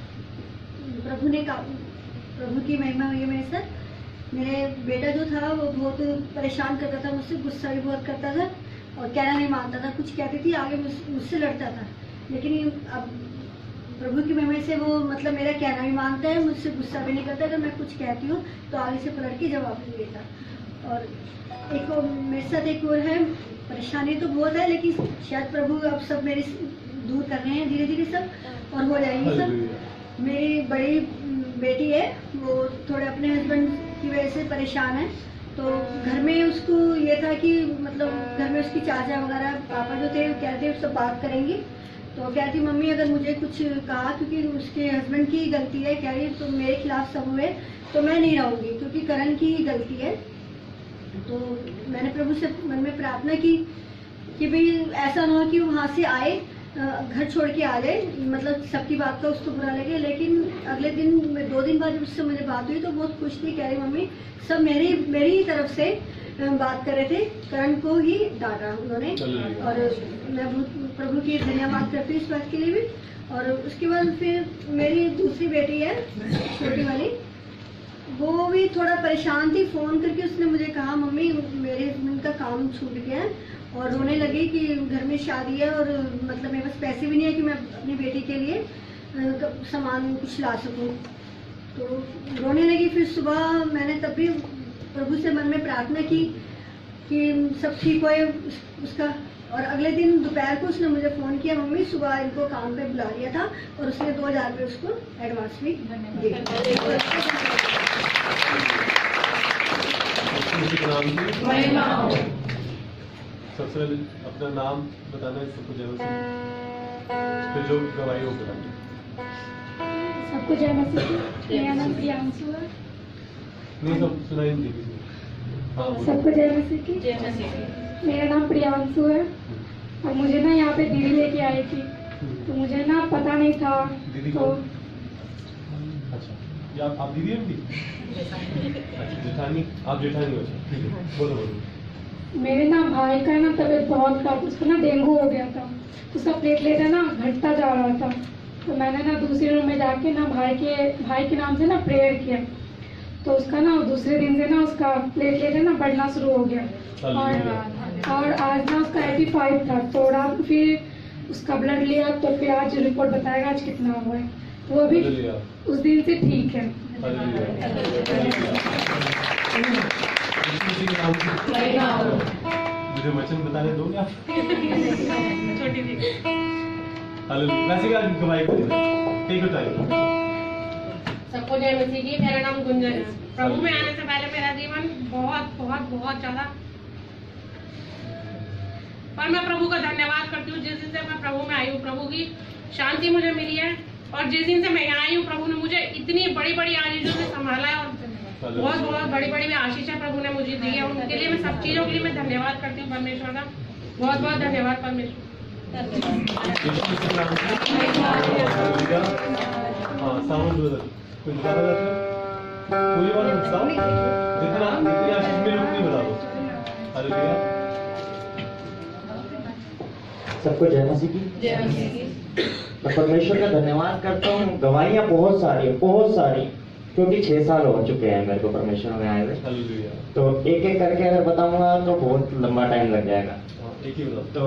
प्रभु ने का प्रभु की महिमा हुई है मेरे साथ। मेरे बेटा जो था वो बहुत परेशान करता था मुझसे, गुस्सा भी बहुत करता था और कहना नहीं मानता था। कुछ कहती थी आगे मुझसे लड़ता था, लेकिन अब प्रभु की महिमा से वो मतलब मेरा कहना भी मानता है, मुझसे गुस्सा भी नहीं करता। अगर मैं कुछ कहती हूँ तो आगे से पलट के जवाब नहीं देता। और एक और मेरे साथ एक और है, परेशानी तो बहुत है, लेकिन शायद प्रभु अब सब मेरे दूर कर रहे हैं धीरे धीरे सब, और हो जाएंगे सब। मेरी बड़ी बेटी है, वो थोड़े अपने हस्बैंड की वजह से परेशान है। तो घर में उसको ये था कि मतलब घर में उसकी चाचा वगैरह पापा जो थे कहते सब बात करेंगी। तो कहती मम्मी अगर मुझे कुछ कहा, क्योंकि उसके हस्बैंड की गलती है, कह रही तो मेरे खिलाफ सब हुए तो मैं नहीं रहूँगी, क्योंकि करण की ही गलती है। तो मैंने प्रभु से मन में प्रार्थना की कि भाई ऐसा ना हो कि वहाँ से आए, घर छोड़ के आ जाए, मतलब सबकी बात का उसको बुरा लगे। लेकिन अगले दिन, दो दिन बाद जब उससे मुझे बात हुई तो बहुत खुश थी, कह रही मम्मी सब मेरी मेरी ही तरफ से बात कर रहे थे, करण को ही डांटा उन्होंने। और मैं प्रभु की धन्यवाद करती हूँ इस बात के लिए भी। और उसके बाद फिर मेरी दूसरी बेटी है, छोटी वाली, वो भी थोड़ा परेशान थी। फोन करके उसने मुझे कहा मम्मी मेरे हस्बैंड का काम छूट गया है, और रोने लगी कि घर में शादी है और मतलब मेरे पास पैसे भी नहीं है कि मैं अपनी बेटी के लिए सामान कुछ ला सकूं। तो रोने लगी। फिर सुबह मैंने तब भी प्रभु से मन में प्रार्थना की कि सब ठीक होए उसका। और अगले दिन दोपहर को उसने मुझे फ़ोन किया, मम्मी सुबह इनको काम पे बुला लिया था, और उसने दो हज़ार रुपये उसको एडवांस भी दिए। सबसे पहले अपना नाम बताना है सबको जय मसीह, फिर जो गवाही हो बताइए। सबको जय मसीह। मेरा नाम प्रियांशु है। नहीं सब सुनाई नहीं दी। हाँ बोलो। सबको जय मसीह की। जय मसीह। मेरा नाम प्रियांशु है और मुझे ना यहाँ पे दीदी लेके आई थी, तो मुझे ना पता नहीं था। दीदी तो कौन? अच्छा, ये आप, आप दीदी हैं दीदी? अच्छा जेठानी, आप जेठानी हो। अच्छा ठीक है, बोलो बोलो। मेरे ना भाई का ना तबीयत बहुत खराब, उसको ना डेंगू हो गया था, उसका प्लेटलेट है ना घटता जा रहा था। तो मैंने ना दूसरे रूम में जाके ना भाई के भाई के नाम से ना प्रेयर किया, तो उसका ना दूसरे दिन से ना उसका प्लेटलेट है ना बढ़ना शुरू हो गया। और और आज ना उसका एटी फाइव था, थोड़ा फिर उसका ब्लड लिया तो फिर आज रिपोर्ट बताएगा आज कितना हुआ है। वो अभी उस दिन से ठीक है। मुझे वचन बताने दोगे आप? छोटी सी वैसे क्या गवाही टेक योर टाइम। सबको जय मसीह की। मेरा नाम गुंजन है। प्रभु में आने से पहले मेरा जीवन बहुत बहुत बहुत ज्यादा, पर मैं प्रभु का धन्यवाद करती हूँ जिस दिन से मैं प्रभु में आई हूँ। प्रभु की शांति मुझे मिली है और जिस दिन से मैं यहाँ आई हूँ प्रभु ने मुझे इतनी बड़ी बड़ी आशीषों से संभाला है और बहुत बहुत बड़ी बड़ी आशीषें प्रभु ने मुझे दी है। उनके लिए मैं सब चीजों के लिए मैं धन्यवाद करती हूँ परमेश्वर का। बहुत बहुत धन्यवाद परमेश्वर। हाँ साउंड कुछ बताना चाहते हो? कोई और उत्साह जितना जितनी आशीष मिली उतनी बता दो। हालेलुया। सबको जय मसीह की। जय मसीह की। मैं परमेश्वर का धन्यवाद करता हूँ। गवाहियाँ बहुत सारी बहुत सारी क्योंकि छह साल हो चुके हैं मेरे को परमेश्वर में आए हुए। तो एक एक करके अगर बताऊंगा तो बहुत लंबा टाइम लग जाएगा। एक ही तो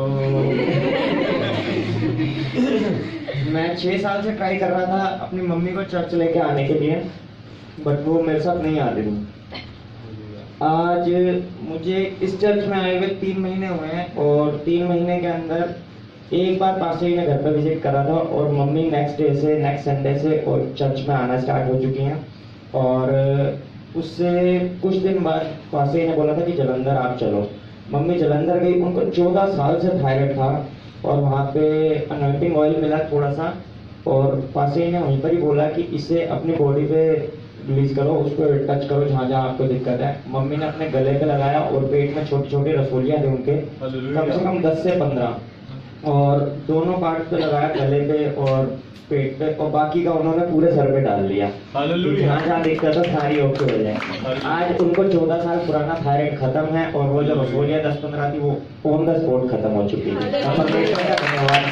मैं छह साल से ट्राई कर रहा था अपनी मम्मी को चर्च लेके आने के लिए, बट वो मेरे साथ नहीं आती थी। आज मुझे इस चर्च में आए हुए तीन महीने हुए हैं और तीन महीने के अंदर एक बार पास्टर जी ने घर पर विजिट करा था और मम्मी नेक्स्ट डे से नेक्स्ट संडे से और चर्च में आना स्टार्ट हो चुकी हैं। और उससे कुछ दिन बाद पास्टर जी ने बोला था कि जलंधर आप चलो। मम्मी जलंधर गई, उनको चौदह साल से थायराइड था और वहाँ पे अनॉइंटिंग ऑयल मिला थोड़ा सा और पास्टर जी ने वहीं पर ही बोला कि इसे अपनी बॉडी पे रिलीज करो, उसको टच करो जहाँ जहाँ आपको दिक्कत है। मम्मी ने अपने गले पे लगाया और पेट में छोटी छोटी रसोलियाँ थी उनके, कम से कम दस से पंद्रह, और दोनों पार्ट पे लगाया, गले पे और पेट पे, और बाकी का उन्होंने पूरे सर पे डाल लिया। जहाँ जहाँ दिक्कत है सारी ओके हो जाए। आज उनको चौदह साल पुराना थायराइड खत्म है और वो जो रसोलियाँ दस पंद्रह थी वो ऑन द स्पॉट खत्म हो चुकी है। परमेश्वर का धन्यवाद।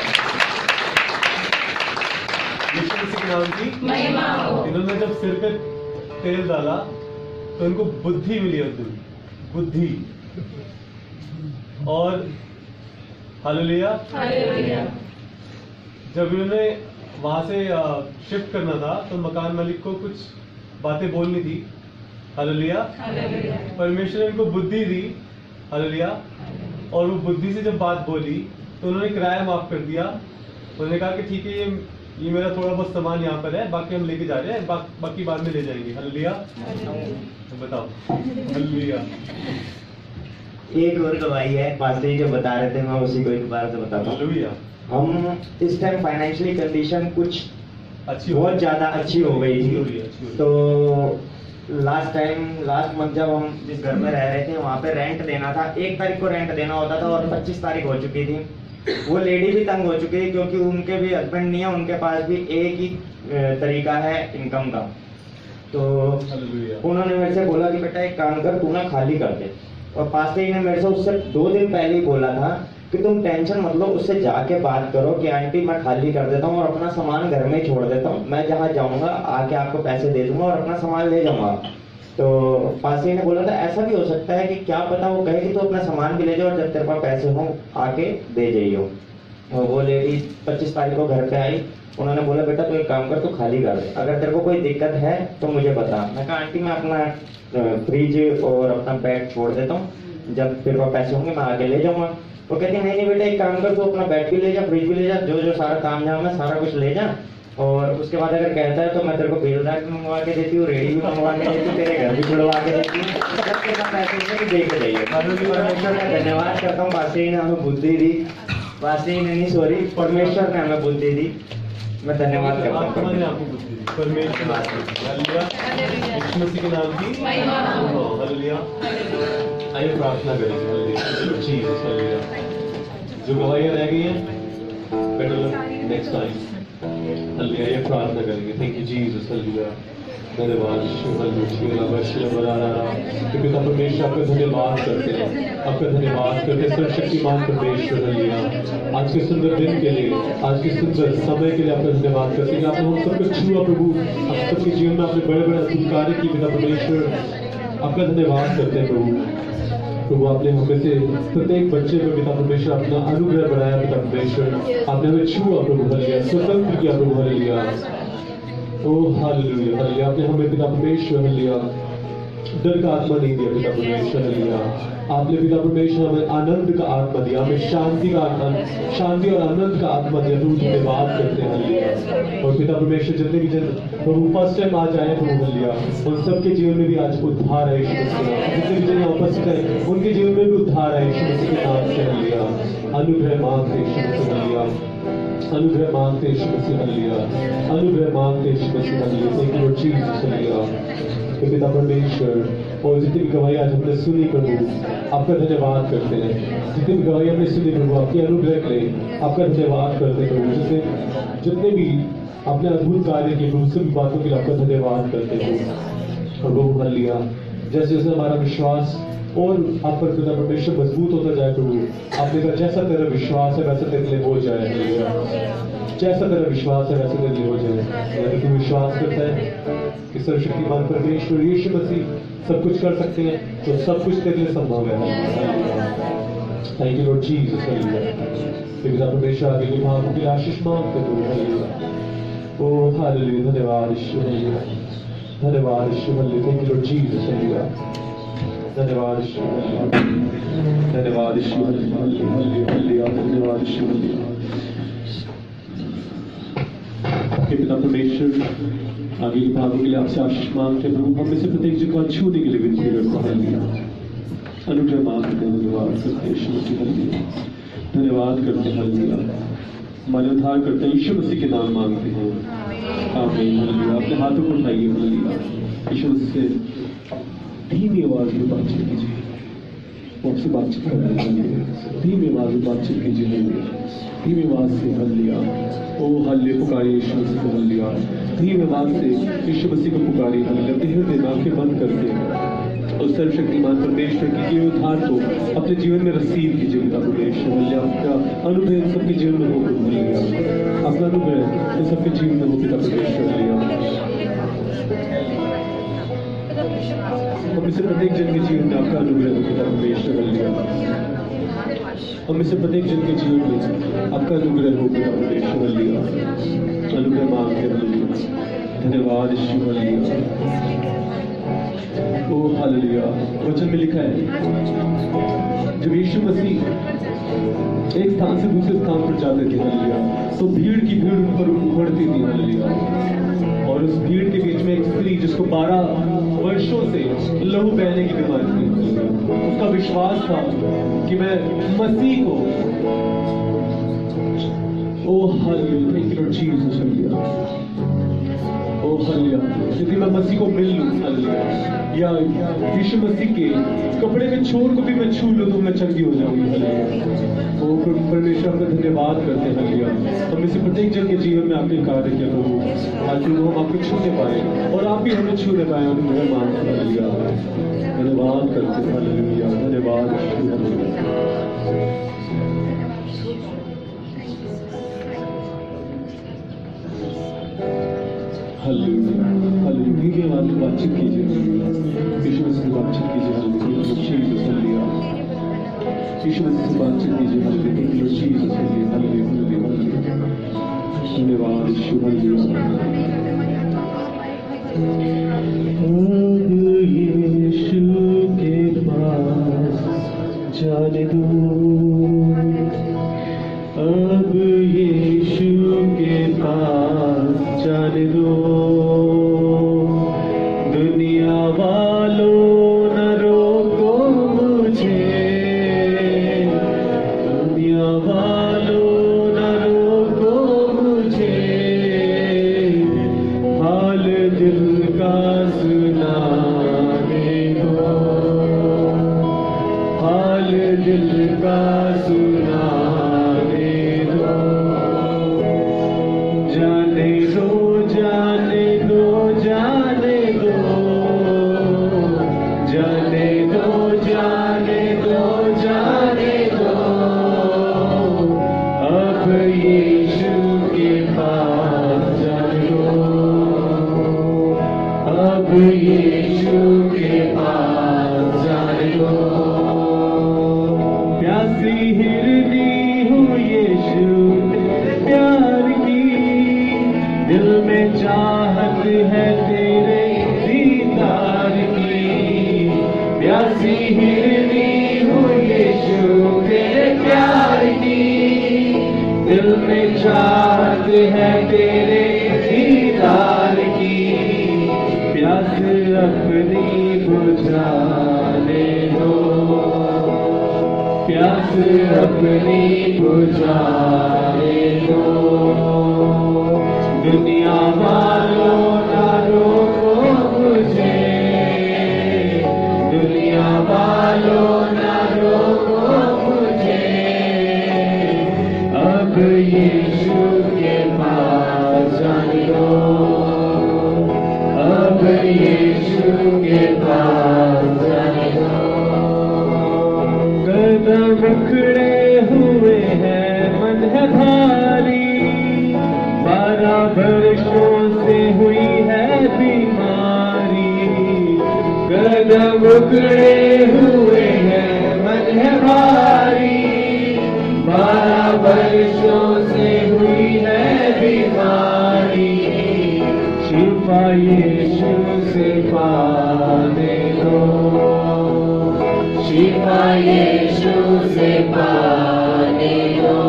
इन्होंने जब सिर पे तेल डाला तो इनको बुद्धि मिली है, बुद्धि। और हालेलुया। जब इन्होंने वहां से शिफ्ट करना था तो मकान मालिक को कुछ बातें बोलनी थी। हालेलुया। परमेश्वर ने इनको बुद्धि दी। हालेलुया। और वो बुद्धि से जब बात बोली तो उन्होंने किराया माफ कर दिया। उन्होंने कहा कि ठीक है, ये ये मेरा थोड़ा बहुत सामान यहाँ पर है, बाकी हम लेके जा रहे हैं, बा, बाकी बाद में ले जाएंगे। हालेलुया। तो बताओ। हालेलुया। एक और गवाही है, पास्टर जी जो बता रहे थे मैं उसी को एक बार से बताता हूँ। हम इस टाइम फाइनेंशियली कंडीशन कुछ अच्छी बहुत ज्यादा अच्छी हो गई थी। तो लास्ट टाइम लास्ट मंथ जब हम जिस घर में रह रहे थे वहाँ पे रेंट देना था, एक तारीख को रेंट देना होता था और पच्चीस तारीख हो चुकी थी। वो लेडी भी तंग हो चुकी है क्योंकि उनके भी हस्बैंड नहीं है, उनके पास भी एक ही तरीका है इनकम का। तो उन्होंने मेरे से बोला कि बेटा एक काम कर, तू ना खाली कर दे। और पास्टर जी ने मेरे से उससे दो दिन पहले ही बोला था कि तुम टेंशन मत लो, उससे जाके बात करो कि आंटी मैं खाली कर देता हूँ और अपना सामान घर में छोड़ देता हूँ, मैं जहाँ जाऊँगा आके आपको पैसे दे दूंगा और अपना सामान ले जाऊँगा। तो पास्टर जी ने बोला था ऐसा भी हो सकता है कि क्या पता वो कहे कि तू अपना सामान भी ले जाओ और जब तेरे पास पैसे हो आके दे जाइयो। और वो लेडी पच्चीस तारीख को घर पे आई। उन्होंने बोला बेटा तू एक काम कर, तू खाली कर दे, अगर तेरे को कोई दिक्कत है तो मुझे बता। मैं कहा आंटी मैं अपना फ्रिज और अपना बेड छोड़ देता हूँ, जब तेरे पास पैसे होंगे मैं आगे ले जाऊंगा। वो कहती नहीं नहीं बेटा एक काम कर, तू अपना बेड भी ले जा, फ्रिज भी ले जा, जो जो सारा काम झाम है सारा कुछ ले जा और उसके बाद अगर कहता है तो मैं तेरे को बेलदार भी मंगवा के देती हूँ, रेडी भी मंगवा के देती हूँ, तेरे घर भी छुड़वा के देती हूँ, सबके साथ पैसे दे के जाइए। परमेश्वर का धन्यवाद करता हूँ, बादशाह ने हमें बुद्धि दी, बादशाह ने नहीं सॉरी परमेश्वर ने हमें बुद्धि दी, मैं धन्यवाद करता हूँ परमेश्वर के नाम की हालेलुया। आइए प्रार्थना करेंगे जीसस हालेलुया। जो गवाहियां रह गई हैं बेटर नेक्स्ट टाइम हालेलुया, ये प्रार्थना करेंगे। Thank you Jesus hallelujah. धन्यवाद पिता परमेश्वर, आपका धन्यवाद करते हैं, आपका धन्यवाद करते हैं सर्वशक्तिमान परमेश्वर हालेलुया। आज के सुंदर दिन के लिए, आज के सुंदर समय के लिए आपका धन्यवाद करते हैं। आपने हम सबको छुआ प्रभु, आप सबके जीवन में आपने बड़े बड़े अद्भुत कार्य किए पिता परमेश्वर, आपका धन्यवाद करते हैं प्रभु। प्रभु आपने हमें से प्रत्येक बच्चे में पिता परमेश्वर अपना अनुग्रह बढ़ाया पिता परमेश्वर, आपने हमें छुआ प्रभु हालेलुया, स्वतंत्र किया प्रभु हालेलुया। Oh hallelujah hallelujah. आपने हमें पिता परमेश्वर हालेलुया डर का आत्मा नहीं दिया पिता परमेश्वर हालेलुया, आपने पिता परमेश्वर हमें आनंद का आत्मा दिया, हमें शांति का आत्मा, शांति और आनंद का आत्मा दिया। प्रभु धन्यवाद करते हैं हालेलुया। और पिता परमेश्वर जितने भी जन प्रभु फर्स्ट टाइम आज आए प्रभु हालेलुया, उन सबके जीवन में भी आज उद्धार है यीशु मसीह के नाम। जितने भी जन यहाँ उपस्थित है उनके जीवन में भी उद्धार है यीशु मसीह के नाम से हालेलुया। अनुग्रह मांगते यीशु मसीह हालेलुया, अनुग्रह मांगते यीशु मसीह हालेलुया, अनुग्रह मांगते Yeshu Masih hallelujah. Thank you Lord Jesus hallelujah. पिता परमेश्वर और जितनी भी गवाही आज हमने सुनी प्रभु, आपका धन्यवाद करते हैं। जितनी भी गवाही हमने सुनी प्रभु, आपके अनुग्रह के लिए आपका धन्यवाद करते हैं प्रभु। जितने जितने भी आपने अद्भुत कार्य किए प्रभु, सभी बातों के लिए आपका धन्यवाद करते हैं और प्रभु हालेलुया। जैसे जैसे हमारा विश्वास और आप पर पिता परमेश्वर मजबूत होता जाए प्रभु, आपने कहा जैसा तेरा विश्वास है वैसा तेरे लिए हो जाए हालेलुया, जैसा तेरा विश्वास है वैसा तेरे लिए हो जाए। यदि तू विश्वास करता है कि सर्वशक्तिमान परमेश्वर यीशु मसीह सब कुछ कर सकते हैं तो सब कुछ तेरे लिए संभव है। Thank you Lord Jesus hallelujah. पिता परमेश्वर आगे के भागों के लिए आशीष मांगते हैं हालेलुया। ओ हालेलुया, धन्यवाद यीशु हालेलुया, धन्यवाद Yeshu hallelujah. Thank you Lord Jesus hallelujah, धन्यवाद यीशु हालेलुया, धन्यवाद यीशु हालेलुया, धन्यवाद यीशु हालेलुया। आपके पिता परमेश्वर आगे के भागों के लिए आपसे आशीष मांगते हैं प्रभु, हम में से प्रत्येक जगह छूने के लिए विनती करते हैं हालेलुया। अनुग्रह मांगते हैं, धन्यवाद करते हैं यीशु मसीह हालेलुया, धन्यवाद करते हैं हालेलुया। हमारे उद्धार करते हैं यीशु मसीह के नाम मांगते हैं आमीन हालेलुया। अपने हाथों को उठाइए हालेलुया, यीशु मसीह से धीमी आवाज में बातचीत कीजिए, वो आपसे बातचीत कर रहे हैं। धीमी आवाज में बातचीत कीजिए हालेलुया, धीमी आवाज से हालेलुया। ओ हालेलुया, पुकारिए यीशु मसीह को हालेलुया, धीमी आवाज से यीशु मसीह को पुकारिए हालेलुया। अपने हृदय में आंखें बंद करके और सर्वशक्तिमान परमेश्वर की किए उद्धार को अपने जीवन में रिसीव कीजिए पिता परमेश्वर हालेलुया। आपका अनुग्रह सबके जीवन में हो हालेलुया, आपका अनुग्रह सबके जीवन में हो पिता परमेश्वर हालेलुया। हम इसे प्रत्येक जन के जीवन में आपका अनुग्रह हो पिता परमेश्वर हालेलुया। हम इसे प्रत्येक जन के जीवन में आपका अनुग्रह हो पिता परमेश्वर हालेलुया। अनुग्रह मांगते हालेलुया, धन्यवाद यीशु हालेलुया। Oh hallelujah. वचन में लिखा है जब यीशु मसीह एक स्थान से दूसरे स्थान पर जाते थे हालेलुया, तो भीड़ की भीड़ उन पर उमड़ती थी हालेलुया। और उस भीड़ के बीच में एक स्त्री जिसको बारह वर्षों से लहू बहने की बीमारी थी, उसका विश्वास था कि मैं मसीह को oh hallelujah, thank you Lord Jesus hallelujah, oh hallelujah, यदि मैं मसीह को मिल लूं हालेलुया, या यीशु मसीह के कपड़े के छोर को भी मैं छू लूं तो मैं चंगी हो जाऊंगी हालेलुया। ओ परमेश्वर आपका धन्यवाद करते हैं हालेलुया। हम इसे प्रत्येक जन के जीवन में आपने कार्य किया प्रभु, आज हम आपको छूने पाए और आप भी हमें छूने पाए और हमें मानते हालेलुया। धन्यवाद करते हैं हालेलुया, धन्यवाद हालेलुया हालेलुया। धीमी आवाज में बातचीत कीजिए, यीशु मसीह से बातचीत कीजिए hallelujah, Jesus hallelujah. Yeshu Masih से बातचीत कीजिए hallelujah, Jesus hallelujah, hallelujah hallelujah. धन्यवाद यीशु हालेलुया। अब यीशु के पास जाने दो, अब यीशु के पास अब यीशु के पास जाने दो। प्यासी हिरनी हूँ यीशु तेरे प्यार की, दिल में चाहत है तेरे दीदार की। प्यासी हिरनी हूँ यीशु तेरे प्यार की, दिल में चाहत है तेरे दीदार की। प्यास अपनी बुझाने दो, प्यास अपनी बुझाने दो। दुनिया वालों ना रोको मुझे, दुनिया वालों ना रोको मुझे। अब यीशु के पास जाने दो, अब यीशु के पास जाने दो। कदम उखड़े हुए हैं, मन है भारी, बारह वर्षों से हुई है बीमारी। कदम उखड़े हुए हैं, मन है भारी, बारह वर्षों से हुई है बीमारी। शिफा यीशु से पाने दो, शिफा यीशु से पाने दो।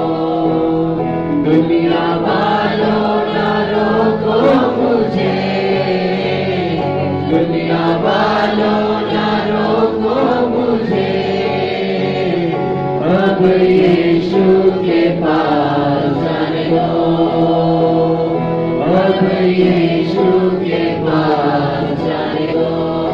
दुनिया वालों ना रोको मुझे, दुनिया वालों ना रोको मुझे। अब यीशु के पास जाने दो, अब यीशु के पास जाने दो।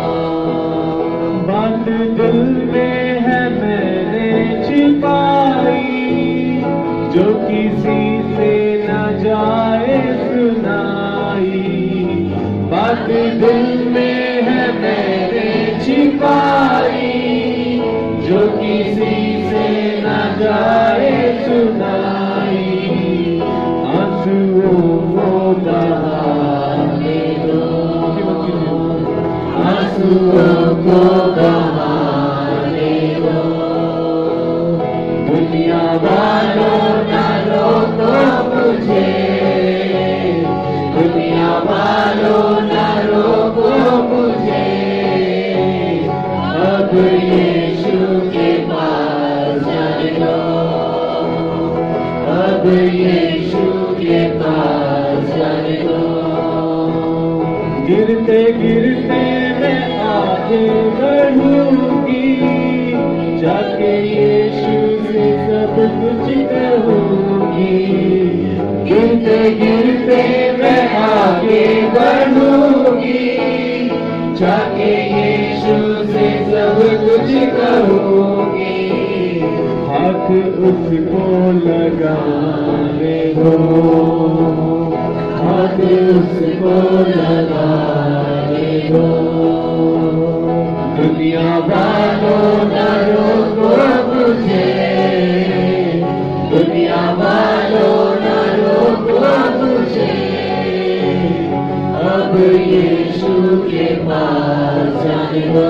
बात दिल में है मैंने छिपाई, जो किसी से न जाए सुनाई। बात दिल में है मैंने छिपाई, जो किसी से न जाए सुनाई। आंसुओं को बहाने दो, आंसुओं को बहाने दो। दुनिया वालों ना रोको मुझे, दुनिया वालों ना रोको मुझे। अब यीशु के पास जाने दो, अब यीशु के पास जाने दो। गिरते गिरते मैं आगे बढ़ूंगी, जाके यीशु से सब कुछ कहूंगी। गिरते गिरते मैं आगे बढ़ूंगी, जाके यीशु से सब कुछ कहूंगी। हाथ उसको लगाने दो, हाथ उसको लगाने दो। दुनिया वालों ना रोको मुझे, दुनिया वालों ना रोको मुझे। अब यीशु के पास जाने दो,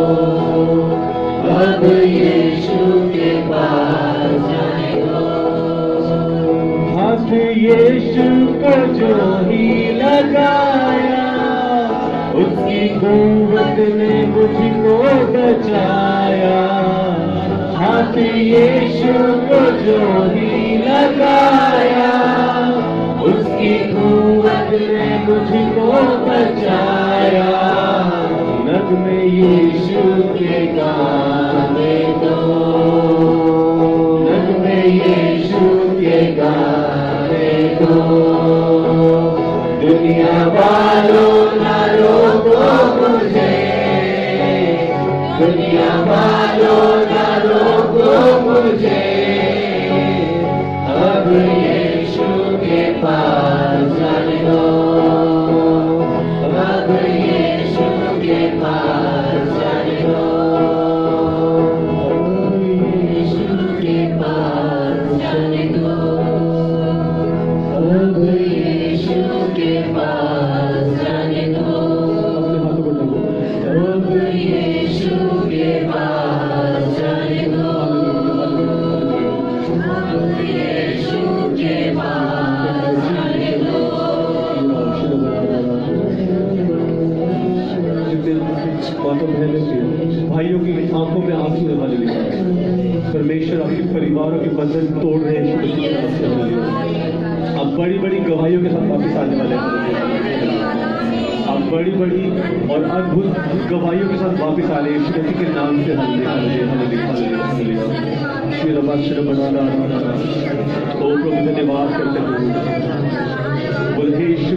अब यीशु के पास जाने दो। हाथ यीशु को जो ही लगाया, उसकी कुव्वत ने मुझको बचाया। हाथ यीशु को जो ही लगाया, उसकी कुव्वत ने मुझको बचाया। नगमे यीशु के गाने दो, नगमे यीशु के गाने दो। दुनिया वालों ना रोको मुझे, दुनिया वालों ना रोको मुझे। अब यीशु के पास जाने दो, अब यीशु के पास जाने दो, यीशु के पास जाने दो, अब यीशु के पास जाने दो। माता बहनों के भाइयों की आंखों में आंसू है। हालेलुया। परमेश्वर आपके परिवारों के बंधन तोड़ रहे हैं यीशु मसीह के नाम से। हालेलुया। आप बड़ी बड़ी गवाहियों के साथ वापस आने वाले हैं। आप बड़ी बड़ी और अद्भुत गवाहियों के साथ वापस आ रहे हैं यीशु मसीह के नाम से। Hallelujah hallelujah hallelujah hallelujah. श्री रब्बा श्री रब्बा ओ प्रभु धन्यवाद करते हैं। बोले हे यीशु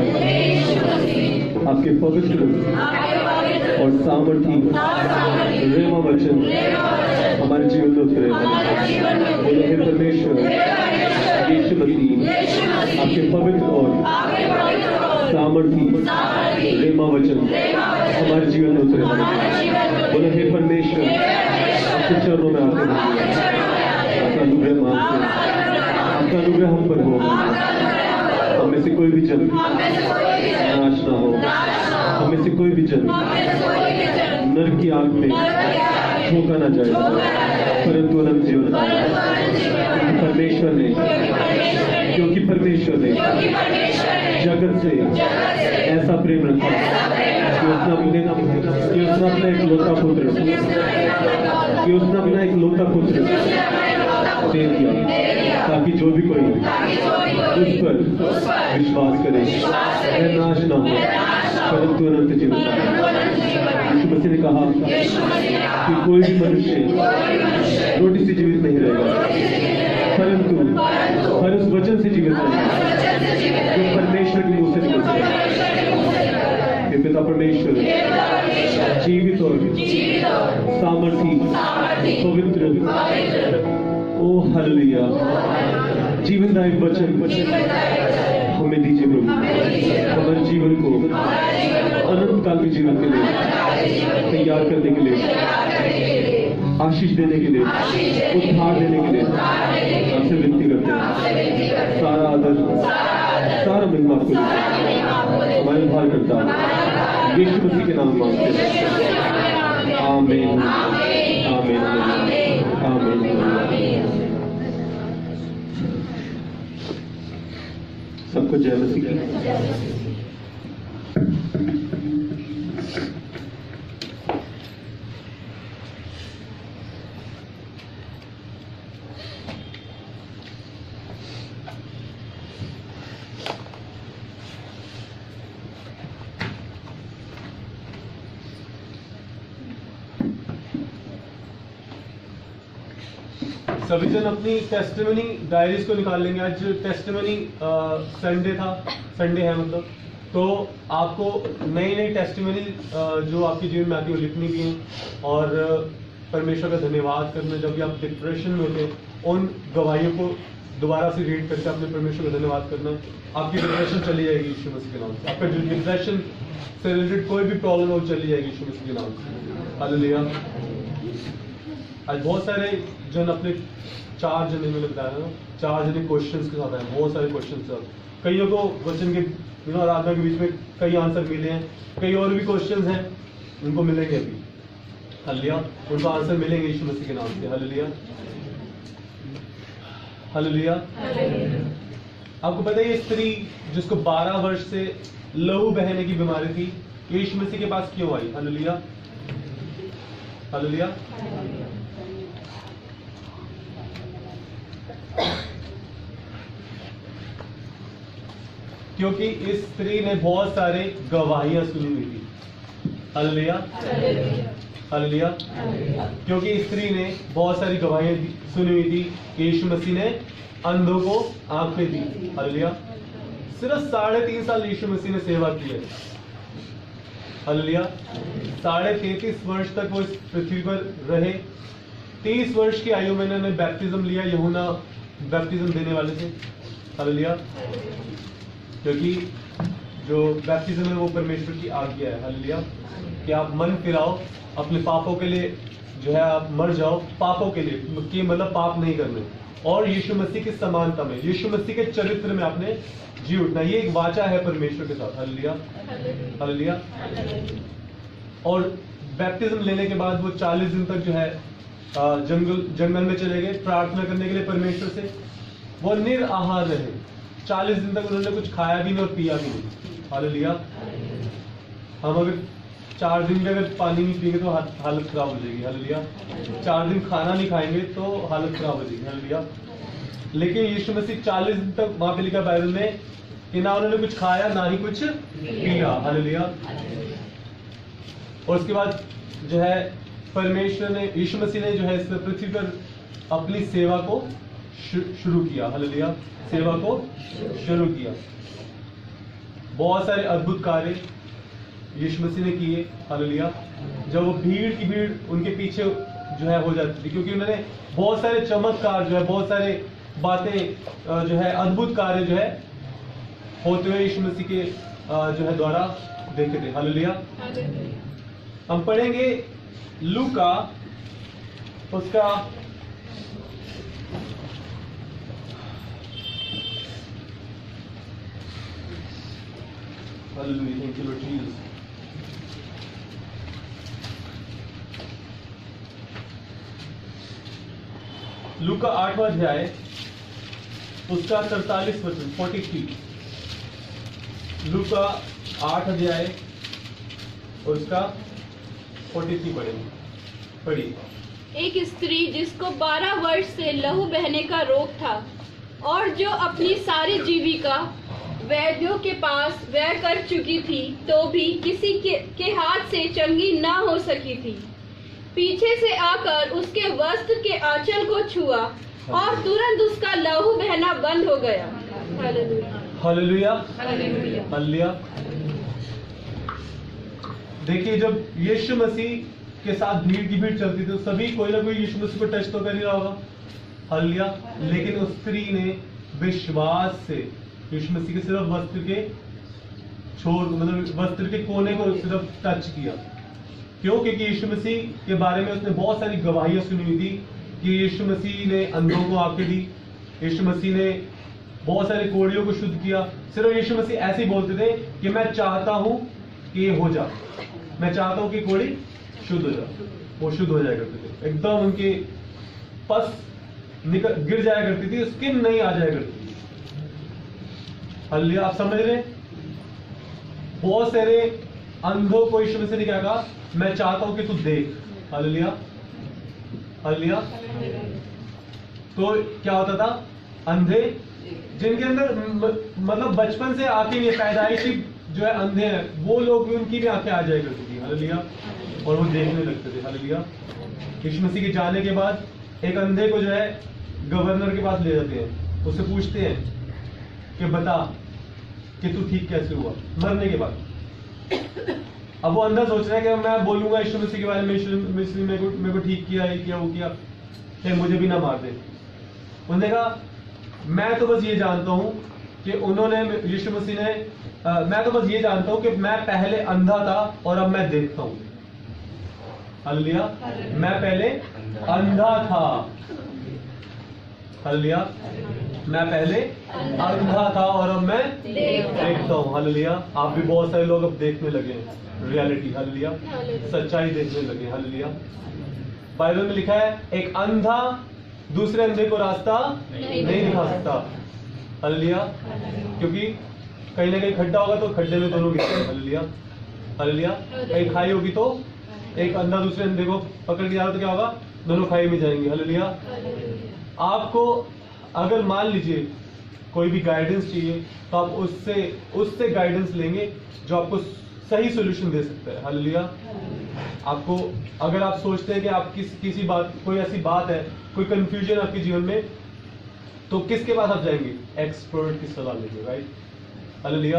मसीह आपके पवित्र और सामर्थी रेमा वचन हमारे जीवन में उतरे। बोले हे परमेश्वर यीशु मसीह आपके पवित्र और सामर्थी रेमा वचन हमारे जीवन में उतरे। बोले हे परमेश्वर आपके चरणों में आते हैं। आपका अनुग्रह मांगते हैं। आपका अनुग्रह हम पर हो। हमें से कोई भी जन नाश ना हो। हमें से कोई भी जन नरक की आग में झोंका ना जाए, परंतु अनंत जीवन पाए। परमेश्वर ने क्योंकि परमेश्वर ने जगत से ऐसा प्रेम रखा कि उसने अपने कि उसने अपना एक लौता पुत्र कि उसने अपना एक लौता पुत्र दे दिया ताकि जो भी कोई उस पर विश्वास करे वह नाश न हो परंतु अनंत जीवन पाए। यीशु मसीह ने कहा कि कोई भी मनुष्य रोटी से जीवित नहीं रहेगा परंतु हर उस वचन से जीवित रहेगा जो परमेश्वर के मुंह से निकलता है। हे पिता परमेश्वर जीवित और सामर्थी पवित्र ओ हालेलुया जीवनदायक वचन हमें दीजिए प्रभु। हमारे जीवन को अनंत काल के जीवन के लिए तैयार करने के लिए, आशीष देने के लिए, उद्धार देने के लिए आपसे विनती करते हैं। सारा आदर सारा महिमा आपको हमारे उद्धार करता यीशु मसीह के नाम मांगते हैं। आमीन आमीन आमीन। सबको जय मसीह की। सभी जन अपनी टेस्टिमनी डायरीज को निकाल लेंगे। आज टेस्टिमनी संडे था, संडे है मतलब, तो आपको नई नई टेस्टिमनी जो आपके जीवन में आती है वो लिखनी भी है और परमेश्वर का धन्यवाद करना। जब भी आप डिप्रेशन में होते उन गवाहियों को दोबारा से रीड करके अपने परमेश्वर का धन्यवाद करना है। आपकी डिप्रेशन चली जाएगी यीशु मसीह के नाम से। आपका जो डिप्रेशन से रिलेटेड कोई भी प्रॉब्लम हो चली जाएगी यीशु मसीह के नाम से। हालेलुया। आज बहुत सारे जन अपने चार जने मैंने बताया ना, चार जने क्वेश्चंस के साथ आए, बहुत सारे क्वेश्चंस हैं। कईयों को वचन के यू नो आराधना के बीच में कई आंसर मिले हैं, कई और भी क्वेश्चंस हैं उनको मिलेंगे अभी। हालेलुया। उनको आंसर मिलेंगे यीशु मसीह के नाम से। Hallelujah hallelujah. आपको पता है ये स्त्री जिसको बारह वर्ष से लहू बहने की बीमारी थी, यीशु मसीह के पास क्यों आई? Hallelujah hallelujah. क्योंकि इस स्त्री ने बहुत सारे गवाहियां सुनी हुई थी। Hallelujah hallelujah. क्योंकि इस स्त्री ने बहुत सारी गवाहियां सुनी हुई थी कि यीशु मसीह ने अंधों को आंखें दी। हालेलुया। सिर्फ साढ़े तीन साल यीशु मसीह ने सेवा की है। हालेलुया। साढ़े तैतीस वर्ष तक वो इस पृथ्वी पर रहे। तीस वर्ष की आयु में इन्होंने बैप्टिज्म लिया यूहन्ना बैप्टिज्म देने वाले से। हालेलुया। क्योंकि जो बैप्टिज्म है वो परमेश्वर की आज्ञा है। हालेलुया। कि आप मन फिराओ, अपने पापों के लिए जो है आप मर जाओ, पापों के लिए कि मतलब पाप नहीं करने, और यीशु मसीह की समानता में, यीशु मसीह के चरित्र में आपने जी उठना। ये एक वाचा है परमेश्वर के साथ। Hallelujah hallelujah. और बैप्टिज्म लेने के बाद वो चालीस दिन तक जो है जंगल जंगल में चले गए प्रार्थना करने के लिए परमेश्वर से। वो निराहार रहे, चालीस दिन तक उन्होंने कुछ खाया भी नहीं और पिया भी नहीं। हालेलुया। हम अगर चार दिन में अगर पानी नहीं पिएंगे तो हा- हालत खराब हो जाएगी। हालेलुया। चार दिन खाना नहीं खाएंगे तो हालत खराब हो जाएगी। हालेलुया। लेकिन यीशु मसीह चालीस दिन तक, वहां पे लिखा बाइबल में कि ना उन्होंने कुछ खाया ना ही कुछ पिया। हालेलुया। और उसके बाद जो है परमेश्वर ने, यीशु मसीह ने जो है इस पृथ्वी पर अपनी सेवा को शुरू किया। हालेलुया। सेवा को शुरू किया। बहुत सारे अद्भुत कार्य यीशु मसीह ने किए। हालेलुया। जब वो भीड़ की भीड़ उनके पीछे जो है हो जाती थी, क्योंकि उन्होंने बहुत सारे चमत्कार जो है, बहुत सारे बातें जो है, अद्भुत कार्य जो है होते हुए यीशु मसीह के जो है द्वारा देखे थे। हालेलुया। हम पढ़ेंगे लूका उसका hallelujah, thank you Lord Jesus. Luka आठवां अध्याय उसका सैंतालीस वचन फोर्टी थ्री। लूका आठ अध्याय और उसका फोर्टी थ्री पढ़ेंगे। पढ़िए। एक स्त्री जिसको बारह वर्ष से लहू बहने का रोग था और जो अपनी सारी जीविका वैद्यों के पास व्यय कर चुकी थी, तो भी किसी के, के हाथ से चंगी ना हो सकी थी, पीछे से आकर उसके वस्त्र के आंचल को छुआ और तुरंत उसका लहू बहना बंद हो गया। हालेलुया। हालेलुया। हालेलुया। हालेलुया। देखिए, जब यीशु मसीह के साथ भीड़ की भीड़ चलती थी तो सभी कोई ना कोई यीशु मसीह को टच तो कर ही रहा होगा। हालेलुया। लेकिन उस स्त्री ने विश्वास से यीशु मसीह के सिर्फ वस्त्र के छोर मतलब वस्त्र के कोने को सिर्फ टच किया। क्यों? क्योंकि यीशु मसीह के बारे में उसने बहुत सारी गवाहियां सुनी हुई थी कि यीशु मसीह ने अंधों को आंखें दी, यीशु मसीह ने बहुत सारे कोढ़ियों को शुद्ध किया। सिर्फ यीशु मसीह ऐसे ही बोलते थे कि मैं चाहता हूं कि ये हो जा, मैं चाहता हूं कि कोढ़ी शुद्ध हो जाए। वो शुद्ध हो जाया करते थे, एकदम उनके पस निकल गिर जाया करती थी, स्किन नहीं आ जाया करती थी। हालेलुया। आप समझ रहे? बहुत सारे अंधों को यीशु मसीह ने क्या कहा? मैं चाहता हूं कि तू देख। हालेलुया। हालेलुया। तो क्या होता था? अंधे जिनके अंदर मतलब बचपन से आंखें नहीं, पैदाइशी जो है अंधे हैं, वो लोग भी, उनकी भी आंखें आ जाया करती थी। हालेलुया। और वो देखने लगते थे। हालेलुया। यीशु मसीह के जाने के बाद एक अंधे को जो है गवर्नर के पास ले जाते हैं, उससे पूछते हैं कि बता कि तू ठीक कैसे हुआ मरने के बाद। अब वो अंदर सोच रहा है कि मैं बोलूंगा यीशु मसीह के बारे में, यीशु मसीह मेरे को मेरे को ठीक किया, ये किया, वो किया, फिर मुझे भी ना मार दे। उन्होंने कहा मैं तो बस ये जानता हूं कि उन्होंने यीशु मसीह ने आ, मैं तो बस ये जानता हूं कि मैं पहले अंधा था और अब मैं देखता हूं। हालेलुया। मैं पहले अंधा था। हालेलुया। मैं पहले अंधा था और अब मैं देखता हूँ। हालेलुया। आप भी बहुत सारे लोग अब देखने लगे हैं रियलिटी। हालेलुया। सच्चाई देखने लगे। हालेलुया। बाइबल में लिखा है एक अंधा दूसरे अंधे को रास्ता नहीं दिखा सकता। हालेलुया। क्योंकि कहीं ना कहीं खड्डा होगा तो खड्डे में दोनों गिरते हैं। हालेलुया। हालेलुया। कहीं खाई होगी तो एक अंधा दूसरे अंधे को पकड़ के जा रहा तो क्या होगा? दोनों खाई में जाएंगे। हालेलुया। आपको अगर मान लीजिए कोई भी गाइडेंस चाहिए तो आप उससे उससे गाइडेंस लेंगे जो आपको सही सॉल्यूशन दे सकता है। हालेलुया। आपको अगर आप सोचते हैं कि आप किस किसी बात कोई ऐसी बात है, कोई कंफ्यूजन आपके जीवन में, तो किसके पास आप जाएंगे? एक्सपर्ट की सलाह लेंगे। राइट। हालेलुया।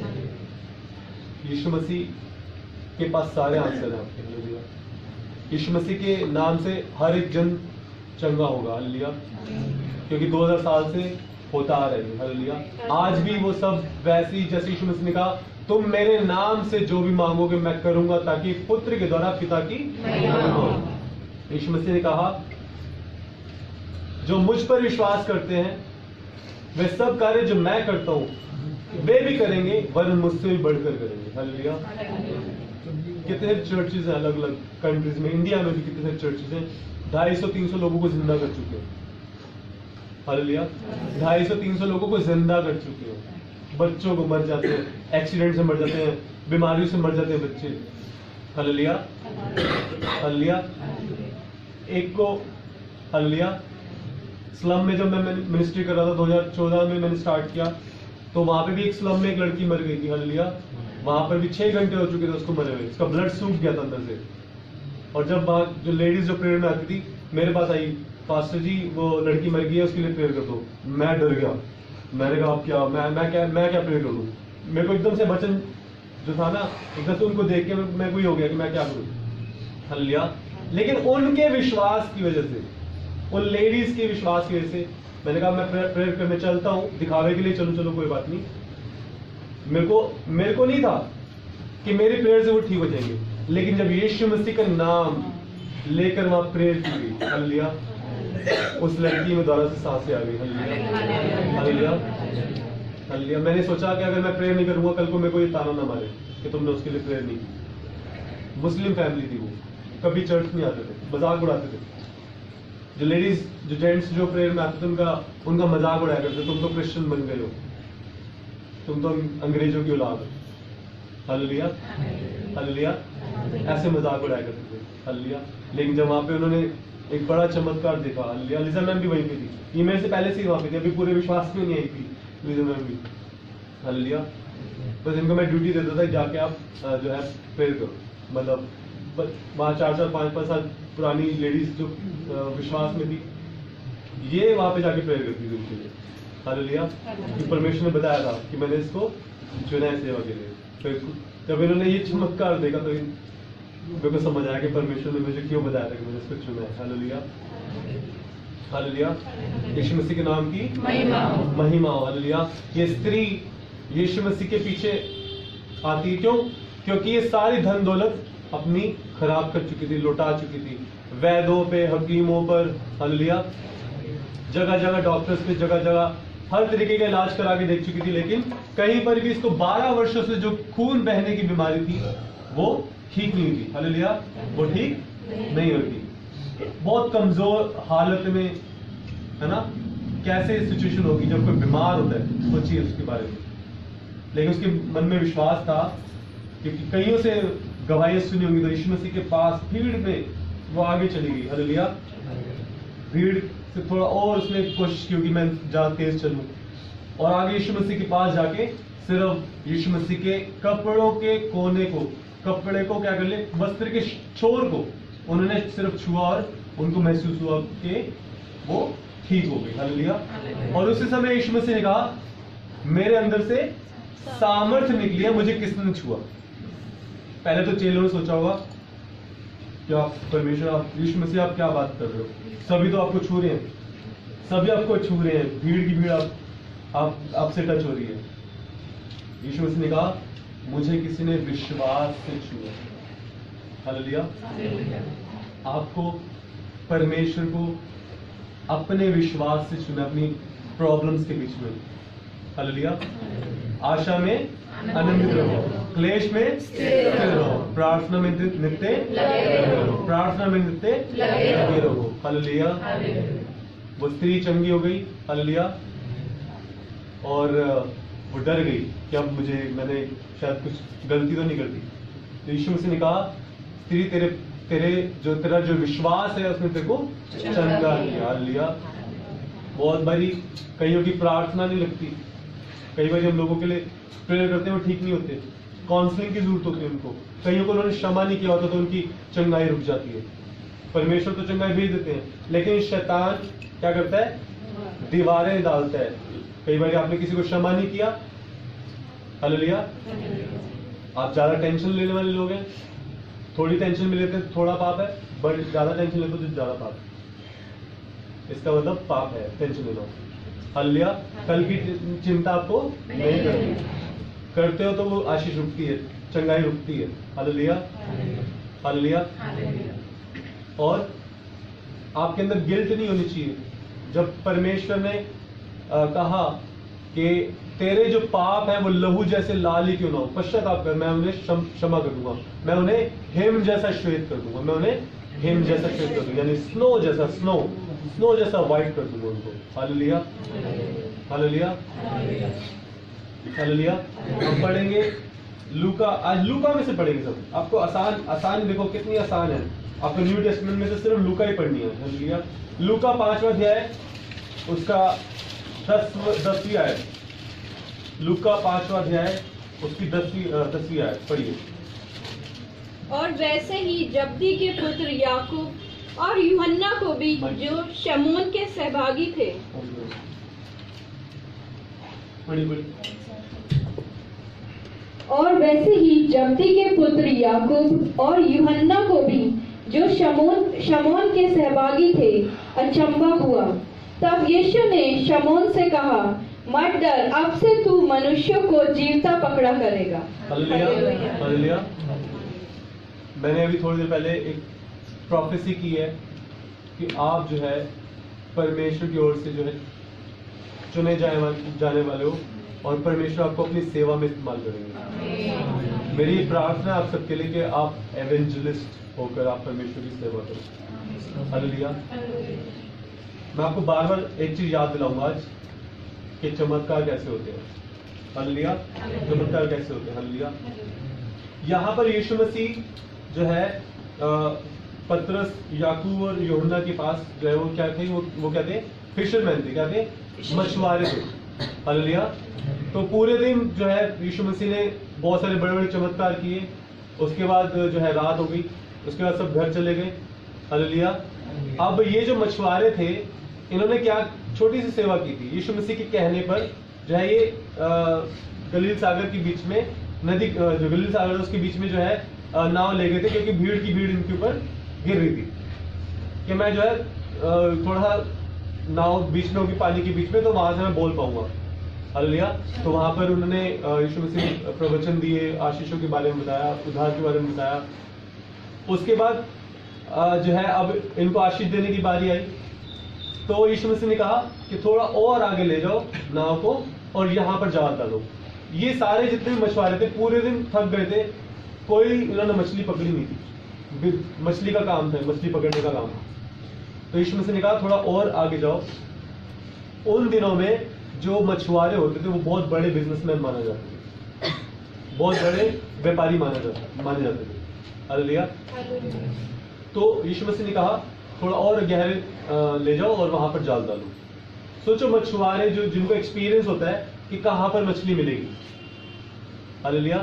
यीशु मसीह के पास सारे आंसर हैं आपके। हालेलुया। यीशु मसीह के नाम से हर एक जन चंगा होगा। हालेलुया। क्योंकि दो हज़ार साल से होता आ रहा है। हालेलुया। आज भी वो सब वैसे ही जैसे यीशु मसीह ने कहा तुम मेरे नाम से जो भी मांगोगे मैं करूंगा ताकि पुत्र के द्वारा पिता की महिमा हो। यीशु मसीह ने कहा जो मुझ पर विश्वास करते हैं वे सब कार्य जो मैं करता हूं वे भी करेंगे, वरन मुझसे भी बढ़कर करेंगे। हालेलुया। कितने चर्चेज हैं अलग अलग कंट्रीज में, इंडिया में भी कितने सारे चर्चेज हैं, ढाई सौ तीन सौ लोगों को जिंदा कर चुके हैं। हालेलुया। ढाई सौ तीन सौ लोगों को जिंदा कर चुके हैं। बच्चों को मर जाते हैं, एक्सीडेंट से मर जाते हैं, बीमारियों से मर जाते हैं बच्चे। Hallelujah, hallelujah. एक को हालेलुया। स्लम में जब मैं मिनिस्ट्री कर रहा था दो हज़ार चौदह में मैंने स्टार्ट किया, तो वहां पे भी एक स्लम में एक लड़की मर गई थी। हालेलुया। वहां पर भी छह घंटे हो चुके थे उसको मरे हुए, उसका ब्लड सूख गया था अंदर से। और जब वहां जो लेडीज जो प्रेयर में आती थी मेरे पास आई, पास्टर जी वो लड़की मर गई है, उसके लिए प्रेयर कर दो। मैं डर गया, मैंने कहा अब क्या, मैं मैं क्या मैं क्या प्रेयर करूं। मेरे को एकदम से वचन जो था ना, एकदम से उनको देख के मैं कोई हो गया कि मैं क्या करूं। हालेलुया। लेकिन उनके विश्वास की वजह से, उन लेडीज के विश्वास की वजह से मैंने कहा मैं प्रेयर करने चलता हूं, दिखावे के लिए चलो चलो कोई बात नहीं। मेरे को मेरे को नहीं था कि मेरी प्रेयर से वो ठीक हो जाएंगे, लेकिन जब यीशु मसीह का नाम लेकर वहां प्रेयर की गई, हालेलुया, उस लड़की में द्वारा से सांसें आ गई। Hallelujah, hallelujah, hallelujah. मैंने सोचा कि अगर मैं प्रेयर नहीं करूंगा कल को मेरे को ये ताना ना मारे कि तुमने उसके लिए प्रेयर नहीं की। मुस्लिम फैमिली थी वो, कभी चर्च नहीं आते थे, मजाक उड़ाते थे। जो लेडीज जो जेंट्स जो प्रेयर में आते थे उनका उनका मजाक उड़ाया करते, तुम तो क्रिश्चियन बन गए हो, तुम तो अंग्रेजों की औलाद हो। हालेलुया, हालेलुया, ऐसे मजाक उड़ाया करते थे। हालेलुया। लेकिन जब वहां पे उन्होंने एक बड़ा चमत्कार देखा, हालेलुया। लिजा मैम भी वहीं पे थी, ये मेरे से पहले से ही वहां पे थी, अभी पूरे विश्वास में नहीं आई थी लिजा मैम भी। हालेलुया। बस इनको मैं ड्यूटी देता था जाके आप जो है प्रेयर करो, मतलब वहां चार चार पांच पांच साल पुरानी लेडीज जो विश्वास में थी, ये वहां पे जाके प्रेयर करती थी उनके लिए। हालेलुया। परमेश्वर ने बताया था कि मैंने इसको चुना है सेवा के लिए। फिर जब इन्होंने ये चमत्कार देखा तो मेरे को समझ आया कि परमेश्वर ने मुझे क्यों बताया था कि मैंने इसको चुना है। Hallelujah, hallelujah. यीशु मसीह के नाम की महिमा महिमा हो। हालेलुया। ये स्त्री यीशु मसीह के पीछे आती, क्यों? क्योंकि ये सारी धन दौलत अपनी खराब कर चुकी थी, लौटा चुकी थी, वैद्यों पे, हकीमों पर, हालेलुया, जगह जगह डॉक्टर्स पे, जगह जगह हर तरीके का इलाज करा के देख चुकी थी, लेकिन कहीं पर भी इसको बारह वर्षों से जो खून बहने की बीमारी थी वो ठीक नहीं थी। हालेलुया, वो ठीक नहीं होती। बहुत कमजोर हालत में, है ना, कैसे सिचुएशन होगी जब कोई बीमार होता है, सोचिए उसके बारे में। लेकिन उसके मन में विश्वास था, क्योंकि कईयों से गवाहियां सुनी होंगी, तो यीशु मसीह के पास भीड़ में वो आगे चली गई। हालेलुया। भीड़ से थोड़ा और उसने कोशिश की कि मैं जहां तेज चलूं, और आगे यीशु मसीह के पास जाके सिर्फ यीशु मसीह के कपड़ों के कोने को, कपड़े को क्या कर ले, वस्त्र के छोर को उन्होंने सिर्फ छुआ और उनको महसूस हुआ कि वो ठीक हो गई। हालेलुया। और उसी समय यीशु मसीह ने कहा, मेरे अंदर से सामर्थ्य निकली है, मुझे किसने छुआ। पहले तो चेलों ने सोचा होगा कि आप परमेश्वर, आप यीशु मसीह, आप क्या बात कर रहे हो, सभी तो आपको छू रहे हैं, सभी आपको छू रहे हैं, भीड़ की भीड़ आप आप आपसे टच हो रही है। यीशु मसीह ने कहा, मुझे किसी ने विश्वास से छुआ। हालेलुया। आपको परमेश्वर को अपने विश्वास से छूना, अपनी प्रॉब्लम्स के बीच में। हालेलुया। आशा में आनंदित रहो, क्लेश में स्थिर रहो, प्रार्थना में नित्य लगे रहो, प्रार्थना में नित्य लगे रहो। हालेलुया। वो स्त्री चंगी हो गई। हालेलुया। और वो डर गई कि अब मुझे, मैंने शायद कुछ गलती तो नहीं करती। तो यीशु मसीह ने कहा, स्त्री तेरे तेरे जो तेरा जो विश्वास है उसने तेरे को चंगा किया। हालेलुया। बहुत बारी कईयों की प्रार्थना नहीं लगती, कई बार हम लोगों के लिए प्रेयर करते हैं वो ठीक नहीं होते, काउंसलिंग की जरूरत होती है उनको। कईयों को उन्होंने क्षमा नहीं किया होता तो उनकी चंगाई रुक जाती है। परमेश्वर तो चंगाई भेज देते हैं, लेकिन शैतान क्या करता है, दीवारें डालता है। कई बार आपने किसी को क्षमा नहीं किया, हालेलुया, आप ज्यादा टेंशन लेने वाले लोग हैं, थोड़ी टेंशन में लेते हैं थोड़ा पाप है, बट ज्यादा टेंशन लेते हो तो ज्यादा पाप है। इसका मतलब पाप है टेंशन लेना। हालेलुया। कल की चिंता आपको नहीं करनी, करते हो तो वो आशीष रुकती है, चंगाई रुकती है। Hallelujah, hallelujah. और आपके अंदर गिल्ट नहीं होनी चाहिए। जब परमेश्वर ने आ, कहा कि तेरे जो पाप है वो लहू जैसे लाल ही क्यों ना हो, पश्चाताप कर, मैं उन्हें क्षमा कर दूंगा, मैं उन्हें हिम जैसा श्वेत कर दूंगा, मैं उन्हें हिम जैसा श्वेत कर दूंगा, यानी स्नो जैसा, स्नो स्नो जैसा व्हाइट कर दूंगा उनको। Hallelujah, hallelujah, hallelujah. हम पढ़ेंगे लूका, आज लूका में से पढ़ेंगे सब। आपको आसान आसान देखो कितनी आसान है। आपको न्यू टेस्टमेंट में से सिर्फ लूका ही पढ़नी है। हालेलुया। लूका पांचवा अध्याय उसका दस दसवीं आयत। लूका पांचवा अध्याय उसकी दसवीं दसवीं आयत पढ़िए। और वैसे ही जब्दी के पुत्र याकूब और यूहन्ना को भी जो शमून के सहभागी थे। पढ़िए पढ़िए। और वैसे ही जब्दी के पुत्र याकूब और यूहन्ना को भी जो शमून शमून के सहभागी थे अचंभा हुआ। तब यीशु ने शमून से कहा, मत डर, अब से तू मनुष्यों को जीवता पकड़ा करेगा। हालेलुया। हालेलुया। मैंने अभी थोड़ी देर पहले एक प्रोफेसी की है कि आप जो है परमेश्वर की ओर से जो है चुने जाए जाने वाले हो और परमेश्वर आपको अपनी सेवा में इस्तेमाल करेंगे। मेरी प्रार्थना आप सबके लिए कि आप एवेंजलिस्ट होकर आप परमेश्वर की सेवा करो। हालेलुया। मैं आपको बार बार एक चीज याद दिलाऊंगा आज कि चमत्कार कैसे होते हैं। हालेलुया। चमत्कार कैसे होते हैं। हालेलुया। यहाँ पर यीशु मसीह जो है पतरस, याकूब और यूहन्ना के पास जो है वो क्या थे, वो वो क्या थे, फिशरमैन थे, क्या थे, मछुआरे थे। हालेलुया। तो पूरे दिन जो है यीशु मसीह ने बहुत सारे बड़े बड़े चमत्कार किए। उसके बाद जो है रात हो गई, उसके बाद सब घर चले गए। हालेलुया। अब ये जो मछुआरे थे इन्होंने क्या छोटी सी सेवा की थी। यीशु मसीह के कहने पर जो है ये गलील सागर के बीच में नदी, जो गलील सागर है उसके बीच में जो है नाव ले गए थे, क्योंकि भीड़ की भीड़ इनके ऊपर गिर रही थी कि मैं जो है थोड़ा नाव बीच में होगी पानी के बीच में, तो वहां से मैं बोल पाऊंगा। हालेलुया। तो वहां पर उन्होंने यीशु मसीह प्रवचन दिए, आशीषों के बारे में बताया, उद्धार के बारे में बताया। उसके बाद जो है अब इनको आशीष देने की बारी आई, तो यीशु मसीह ने कहा कि थोड़ा और आगे ले जाओ नाव को और यहाँ पर जाल डालो। ये सारे जितने भी मछुआरे थे पूरे दिन थक गए थे, कोई उन्होंने मछली पकड़ी नहीं थी। मछली का काम था, मछली पकड़ने का काम। तो यीशु मसीह ने कहा थोड़ा और आगे जाओ। उन दिनों में जो मछुआरे होते थे वो बहुत बड़े बिजनेसमैन माने जाते थे, बहुत बड़े व्यापारी माने जाते माने जाते थे। हालेलुया। तो यीशु मसीह ने कहा थोड़ा और गहरे ले जाओ और वहां पर जाल डालो। सोचो मछुआरे जो जिनको एक्सपीरियंस होता है कि कहां पर मछली मिलेगी। हालेलुया।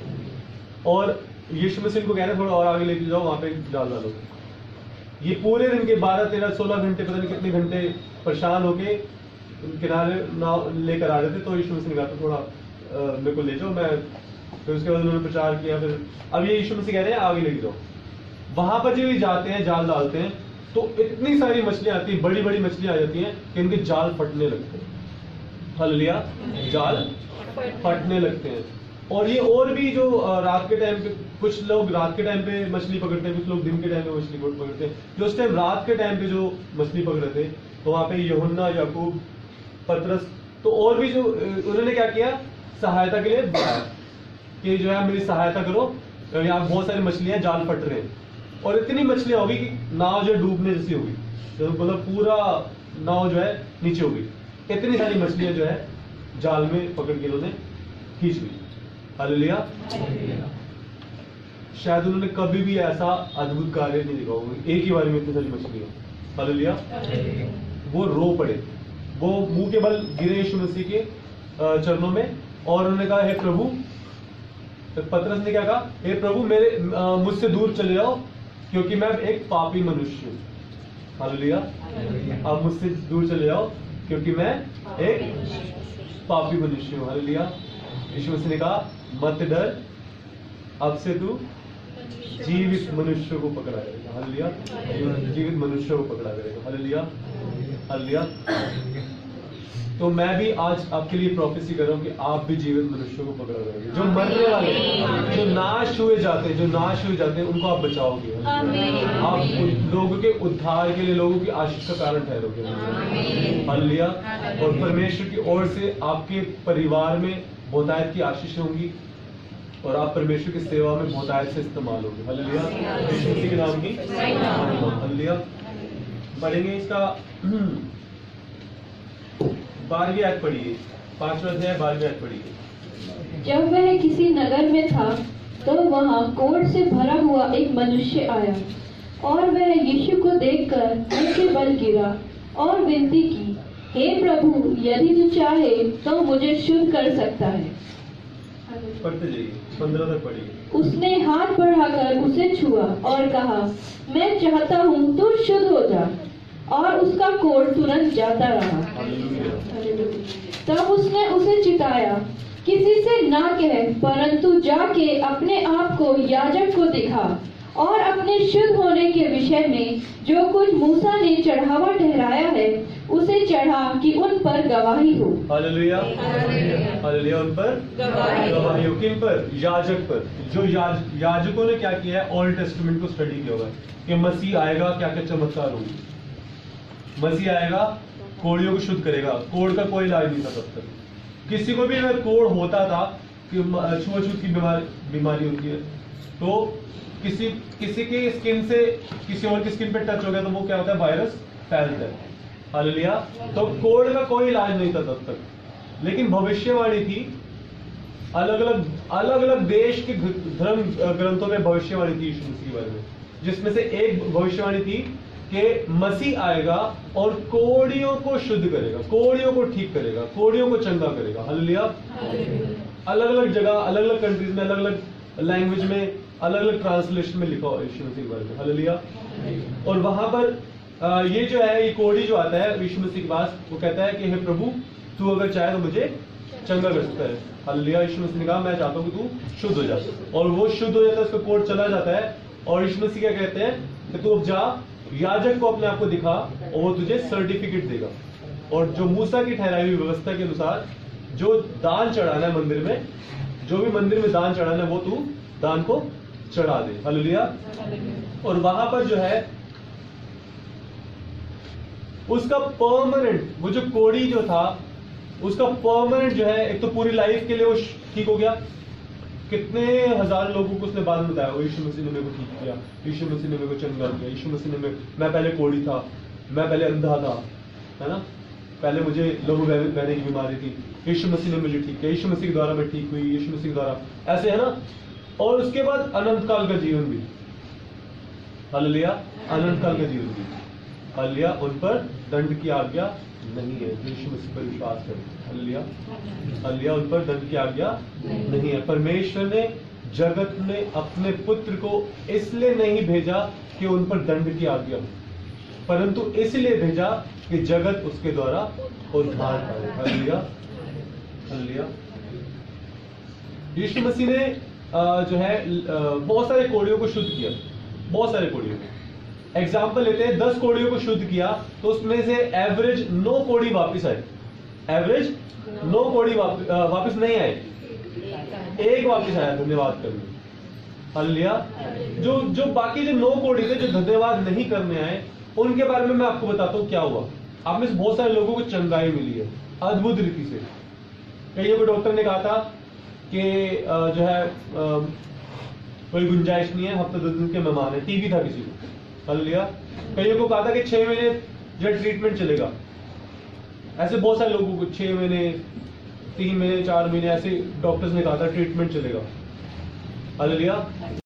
और यीशु मसीह को कह रहे थोड़ा और आगे लेके जाओ, वहां पे जाल डालो। ये पूरे दिन के बारह तेरह सोलह घंटे, पता नहीं कितने घंटे परेशान होके किनारे नाव लेकर आ रहे थे। तो यीशु मसीह ने कहा थोड़ा आ, मेरे को ले जाओ। मैं फिर उसके बाद उन्होंने प्रचार किया। फिर अब ये यीशु मसीह कह रहे हैं आगे लेके जाओ। वहां पर जब ये जाते हैं, जाल डालते हैं, तो इतनी सारी मछलियां आती हैं, बड़ी बड़ी मछलियां आ जाती हैं कि इनके जाल फटने लगते हैं। हालेलुया। जाल फटने लगते हैं। और ये और भी जो रात के टाइम पे, कुछ लोग रात के टाइम पे मछली पकड़ते हैं, कुछ लोग दिन के टाइम पे मछली पकड़ते हैं। जो उस टाइम रात के टाइम पे जो मछली पकड़ रहे थे, तो वहां पे यूहन्ना, याकूब, पतरस, तो और भी जो उन्होंने क्या किया, सहायता के लिए बुलाया कि जो है मेरी सहायता करो, यहाँ बहुत सारी मछलियां, जाल फट रहे हैं। और इतनी मछलियां होगी कि नाव जो डूबने जैसी होगी, तो मतलब पूरा नाव जो है नीचे होगी। इतनी सारी मछलियां जो है जाल में पकड़ के उन्होंने खींच ली। हालेलुया। शायद उन्होंने कभी भी ऐसा अद्भुत कार्य नहीं देखा होगा, एक ही बार में इतनी सारी मछलियां। हालेलुया। वो रो पड़े, वो मुंह के बल गिरे यीशु मसीह के चरणों में और उन्होंने कहा हे प्रभु, पतरस ने क्या कहा, हे प्रभु मेरे मुझसे दूर चले जाओ क्योंकि मैं एक पापी मनुष्य हूं। हालेलुया। आप मुझसे दूर चले जाओ क्योंकि मैं एक पापी मनुष्य हूं। हालेलुया। यीशु मसीह ने कहा मत डर, अब से तू जीवित मनुष्य को पकड़ा करेगा। हालेलुया। जीवित मनुष्य को पकड़ा करेगा। हालेलुया। हालेलुया। तो मैं भी आज आपके लिए प्रोफेसी कर रहा हूँ कि आप भी जीवित मनुष्यों को पकड़ा करोगे। जो मरने वाले, जो नाश हुए जाते हैं, जो नाश हुए जाते हैं, उनको आप बचाओगे। आप लोगों के उद्धार के लिए, लोगों की आशीष का कारण ठहरोगे। हालेलुया। और परमेश्वर की ओर से आपके परिवार में बहुतायत की आशीष होंगी और आप परमेश्वर की सेवा में बहुतायत से इस्तेमाल होंगे। हालेलुया। यीशु मसीह के नाम की हालेलुया। पढ़ेंगे इसका बारहवीं आयत पढ़िए, पांचवा अध्याय बारहवीं आयत पढ़िए। जब वह किसी नगर में था तो वहाँ कोढ़ से भरा हुआ एक मनुष्य आया और वह यीशु को देखकर उनके बल गिरा और विनती की, हे प्रभु, यदि तू चाहे तो मुझे शुद्ध कर सकता है। पढ़ते जाइए, पंद्रह तक पढ़िए। उसने हाथ बढ़ाकर उसे छुआ और कहा, मैं चाहता हूँ तू शुद्ध हो जा, और उसका कोढ़ तुरंत जाता रहा। तब उसने उसे चिताया, किसी से ना कह, परंतु जाके अपने आप को याजक को दिखा और अपने शुद्ध होने के विषय में जो कुछ मूसा ने चढ़ावा ठहराया है उसे चढ़ा कि उन पर गवाही हो। Hallelujah, hallelujah. उन पर गवाही हो। किन पर? याजक पर। जो याज, याजकों ने क्या किया है, ओल्ड टेस्टामेंट को स्टडी किया होगा कि मसीह आएगा, क्या क्या चमत्कार होंगे। मसीह आएगा, कोढ़ियों को शुद्ध करेगा। कोढ़ का कोई इलाज नहीं था तब तक। किसी को भी अगर कोढ़ होता था कि छुआछूत की बीमारी बीमारी होती है, तो किसी किसी की स्किन से किसी और की स्किन पे टच हो गया तो वो क्या होता है, वायरस फैलता है। हालेलुया। तो कोढ़ का कोई इलाज नहीं था तब तक, लेकिन भविष्यवाणी थी। अलग अलग अलग अलग देश के धर्म ग्रंथों में भविष्यवाणी थी यीशु मसीह के बारे में, जिसमें से एक भविष्यवाणी थी कि मसीह आएगा और कोढ़ियों को शुद्ध करेगा, कोढ़ियों को ठीक करेगा, कोढ़ियों को चंगा करेगा। हालेलुया। अलग अलग जगह, अलग अलग कंट्रीज में, अलग अलग लैंग्वेज में, अलग अलग ट्रांसलेशन में लिखा हुआ है यीशु मसीह के बारे में। हालेलुया। और वहां पर ये जो है, ये कोढ़ी जो आता है यीशु मसीह के पास, वो कहता है कि हे प्रभु, तू अगर चाहे तो मुझे चंगा कर सकता है। हालेलुया। यीशु मसीह ने कहा, मैं चाहता हूं कि तू शुद्ध हो जा, और वो शुद्ध हो जाता है, उसका कोढ़ चला जाता है। और यीशु मसीह क्या कहते हैं कि तू अब जा, याजक को अपने आप को दिखा और वो तुझे सर्टिफिकेट देगा। और जो मूसा की ठहराई हुई व्यवस्था के अनुसार जो दान चढ़ाना है मंदिर में, जो भी मंदिर में दान चढ़ाना है, वो तू दान को चढ़ा दे। हालेलुया। और वहां पर जो है उसका परमानेंट, वो जो कोढ़ी जो था उसका परमानेंट जो है, एक तो पूरी लाइफ के लिए वो ठीक हो गया। कितने हजार लोगों को उसने बाद में बताया, यीशु मसीह ने मेरे को ठीक किया, यीशु मसीह ने मेरे को चंगा किया, यीशु मसीह ने मैं, मैं पहले कोढ़ी था, मैं पहले अंधा था, है ना, पहले मुझे लहू बहने की बीमारी थी, यीशु मसीह ने मुझे ठीक किया, यीशु मसीह के द्वारा मैं ठीक हुई, यीशु मसीह के द्वारा, ऐसे है ना। और उसके बाद अनंत काल का जीवन भी। हालेलुया। अनंत काल का जीवन भी। हालेलुया। उन पर दंड की आज्ञा नहीं है, यीशु मसीह पर विश्वास करें। हालेलुया। हालेलुया। उन पर दंड की आज्ञा नहीं है। परमेश्वर ने जगत में अपने पुत्र को इसलिए नहीं भेजा कि उन पर दंड की आज्ञा हो, परंतु इसलिए भेजा कि जगत उसके द्वारा उद्धार पाए। हालेलुया। हालेलुया। यीशु मसीह ने जो है बहुत सारे कोढ़ियों को शुद्ध किया, बहुत सारे कोढ़ियों को। एग्जाम्पल लेते हैं, दस कोढ़ियों को शुद्ध किया तो उसमें से एवरेज नौ कोढ़ी वापिस आए, एवरेज नौ कोढ़ी वापिस, वापिस नहीं आए, एक वापिस आया धन्यवाद करने। हालेलुया। जो जो बाकी जो नौ कोढ़ी थे जो धन्यवाद नहीं करने आए, उनके बारे में मैं आपको बताता हूं क्या हुआ। आप में से बहुत सारे लोगों को चंगाई मिली है अद्भुत रीति से। कईयों को डॉक्टर ने कहा था कि जो है कोई गुंजाइश नहीं है, हफ्ते दस दिन के मेहमान है, टीबी था किसी को। हालेलुया। कईयों को कहा था कि छह महीने जो है ट्रीटमेंट चलेगा। ऐसे बहुत सारे लोगों को छह महीने, तीन महीने, चार महीने ऐसे डॉक्टर्स ने कहा था ट्रीटमेंट चलेगा। हालेलुया।